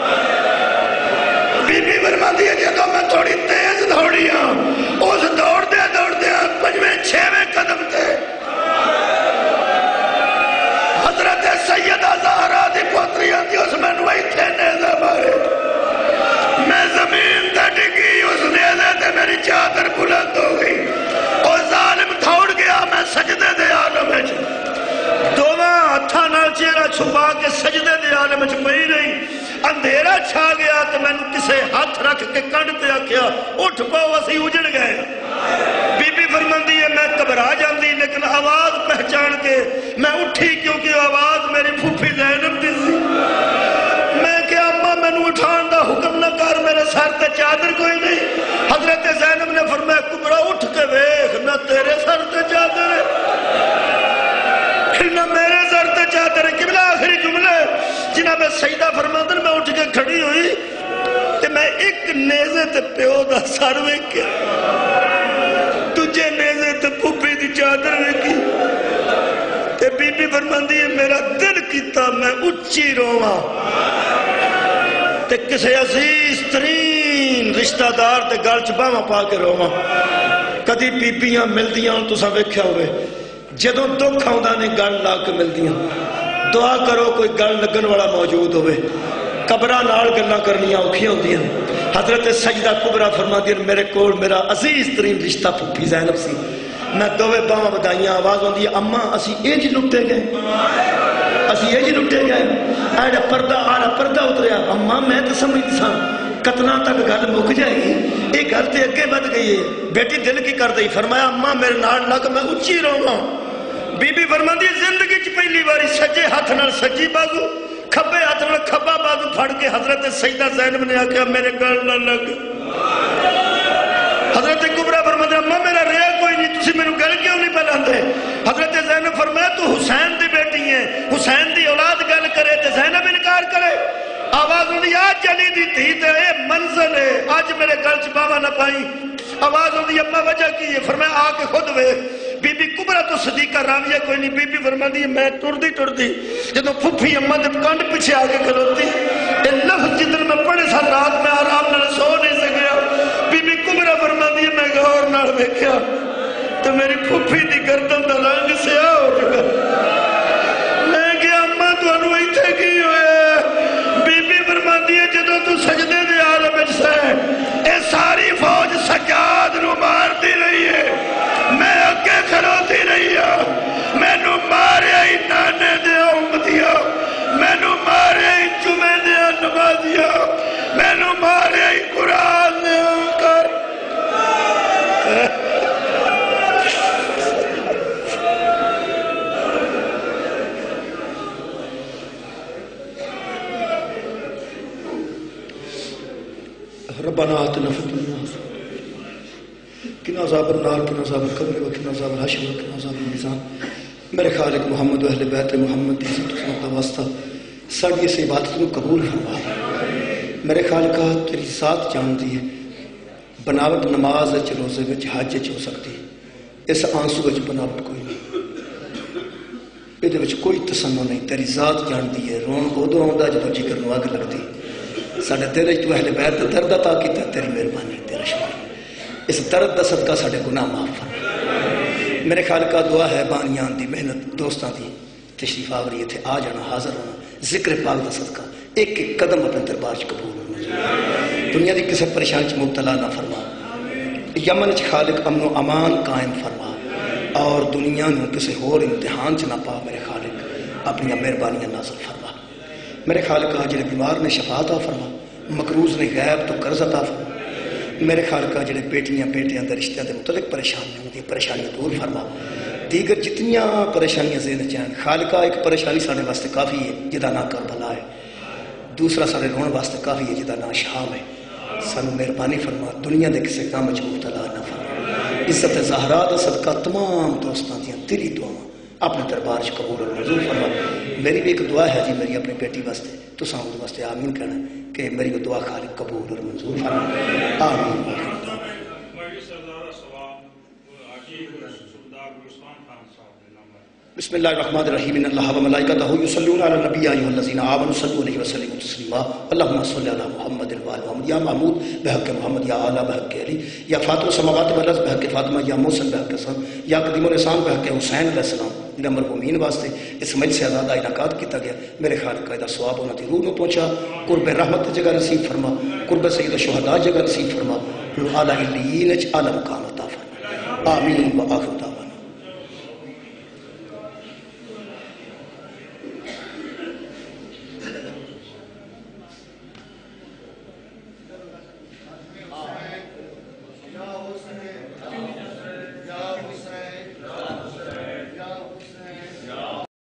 بی بی فرماندی ہے جدو میں تھوڑی تیز دوڑی ہوں، اس دوڑ دے دوڑ دے پنجویں چھویں قدم تے حضرت سیدہ زہرا دی اتری آتی اس میں نوائی تھے نیزہ مارے میں زمین تھا ڈگی اس نیزے تے میری چادر بلند ہو گئی اور ظالم تھوڑ گیا میں سجدے دے عالم ہے دوواں ہتھاں نال چہرہ چھپا کے سجدے دے عالم وچ پئی رہی اندھیرا چھا گیا تو میں کسے ہاتھ رکھ کے کنڈ تے آکھیا اٹھ پاؤ اسی اجڑ گئے بی بی فرماندی ہے میں گھبرا جاندی لیکن آواز پہچان کے میں اٹھی کیونکہ آواز میری پھوپھی زینب دی سی میں کہ اما مینوں اٹھان دا حکم نہ کر میرے سر تے چادر کوئی نہیں حضرت زینب نے فرمایا کبرا اٹھ کے ویکھ نہ تیرے سر تے چادر ہے نہ میرے سر تے چادر ہے قبلہ آخری جملے جناب سیدہ فرماندن میں اٹھ کے کھڑی ہوئی تے میں ایک نیزے تے پیو دا سر ویکھیا تجھے نیزے تے پھوپھی دی چادر ویکھی تے بی بی فرماندی ہے میرا دل کیتا میں اچھی رواں تے کسے عزیز ترین رشتہ دار تے گل چ باواں پا کے رواں کدی بیبیاں ملدیاں تساں ویکھیا ہوئے جدوں دکھ آوندا نے گل لا کے ملدیاں دعا کرو کوئی گل لگن والا موجود ہوئے قبراں نال گلاں کرنیاں اوکھیاں ہوندیاں حضرت سجدہ کبرا فرماندی ہیں میرے کول میرا عزیز ترین رشتہ پھوپھی زینب سی میں دوویں باواں ودائیاں آواز ہوندی ہے اما اسی انج لٹے گئے اسی انج لٹے گئے ایڑا پردہ آڑا پردہ اتریا اما میں تے سمجھدی ساں کتنا تک گل مک جائے گی یہ گل تے اگے بد گئی ہے بیٹی دل کی کر دئی فرمایا اما میرے نال لگ میں اچھی رہوں بی بی فرماندی زندگی چ پہلی باری سجے ہاتھ نال سجی بازو کھبے ہاتھ نال کھبا بازو پھڑ کے حضرت سیدہ زینب نے آکھیا میرے گل نہ لگ حضرت کبرا فرمایا اما میرا ریا کوئی نہیں تسی مینوں گل کیوں نہیں پلاندے حضرت زینب فرمایا تو حسین دی بیٹی ہے حسین دی اولاد گل کرے تے زینب انکار کرے آواز ہوندی آج چلی دی تھی تے اے منزل ہے آج میرے گل چ باوا نہ پائی آواز ہوندی اما وجہ کی ہے فرمایا آ کے خود وے بی بی کبرا تو صدیقہ راویہ کوئی نہیں بی بی فرماندی ہے میں ٹردی ٹردی جدوں پھپھی اما دے کنڈ پیچھے آ کے کھلوتی اے لفظ جدن میں پڑھے سا رات میں آرام نال سو نہیں سکیا بی بی کبرا فرماندی ہے میں غور نال ویکھیا تے میری پھپھی دی گردن دا رنگ سیاہ ہو چکا میں کہ اما تانوں ایتھے کی ہویا بی بی فرماندی ہے جدوں تو سجدے دے عالم وچ سیں اے ساری فوج سجاد نو مارتی رہی ہے میں اگے کھلوتی رہی ہوں مینوں ماریا ہی نانے دے امتیا مینوں ماریا ہی جمعے دے نمازیا مینوں ماریا ہی قرآن دے کر ربنا آتنا فی الدنیا قنا عذاب النار قنا عذاب القبر وقنا عذاب الحشر وقنا عذاب المیزان میرے خالق محمد و اہل بیت محمد کی عزت و عظمت کا واسطہ ساری اس عبادت کو قبول فرما میرے خالقہ تیری ذات جانتی ہے بناوٹ نماز وچ روزے وچ حج وچ ہو سکتی اس آنسو وچ بناوٹ کوئی نہیں یہ وچ کوئی تسنع نہیں تیری ذات جانتی ہے رون ادو آਉਂدا جدوں جگر نو اگ لگتی ساڈے تیرے تو اہل بیت درد عطا کیتا تیری مہربانی تیرا شکر اس درد دا صدقہ ساڈے گناہ معاف فرما میرے خالقہ دعا ہے بانیاں دی محنت دوستاں دی تشریف آوری اتنے آ جانا حاضر ہونا ذکر پاک دا صدقہ ایک ایک قدم اپنے دربار چ قبول ہونا دنیا دی کسی پریشانی چ مبتلا نہ فرما یمن چ خالق امن و امان قائم فرما اور دنیا نو کسی ہور امتحان چ نہ پا میرے خالق اپنی مہربانیاں نازل فرما میرے خالقہ جڑے بیمار نے شفا عطا فرما مقروض نے غیب تو قرض عطا فرما میرے خالقہ جڑے بیٹیاں بیٹیاں دے رشتیاں دے متعلق پریشانیاں ہوندی پریشانیاں دور فرما دیگر جتنیاں پریشانیاں ذہن چ ہیں خالقہ ایک پریشانی سارے واسطے کافی ہے جدا نہ کربلا ہے دوسرا سارے رون واسطے کافی ہے جدا نہ شام ہے سانو مہربانی فرما دنیا دے کسے کام وچ مبتلا نہ فرما عزت زہرا دا صدقہ تمام دوستاں دیاں تیری دعاواں اپنے دربار چ قبول اور منظور فرما میری بھی ایک دعا ہے جی میری اپنی بیٹی واسطے تو ساؤں دے واسطے آمین کہنا کہ میری وہ دعا خالق قبول اور منظور فرما آمین بسم اللہ الرحمن الرحیم ان اللہ و ملائکتہ یصلون علی النبی یا ایھا الذین آمنوا صلوا علیہ وسلموا تسلیما اللهم صل علی محمد و علی محمد یا محمود بحق محمد یا اعلی بحق علی یا فاطر السماوات والارض بحق فاطمہ یا محسن بحق حسن یا قدیم الانسان بحق حسین علیہ السلام جنہیں مرحومین واسطے اس مجلس آزاد انعقاد کیا گیا، میرے خیال کا ثواب انہوں کی روح نو پہنچا، قرب رحمت جگہ نصیب فرما، قرب سید الشہداء جگہ نصیب فرما، اعلیٰ علیین اعلیٰ مقام عطا فرما، آمین و آخر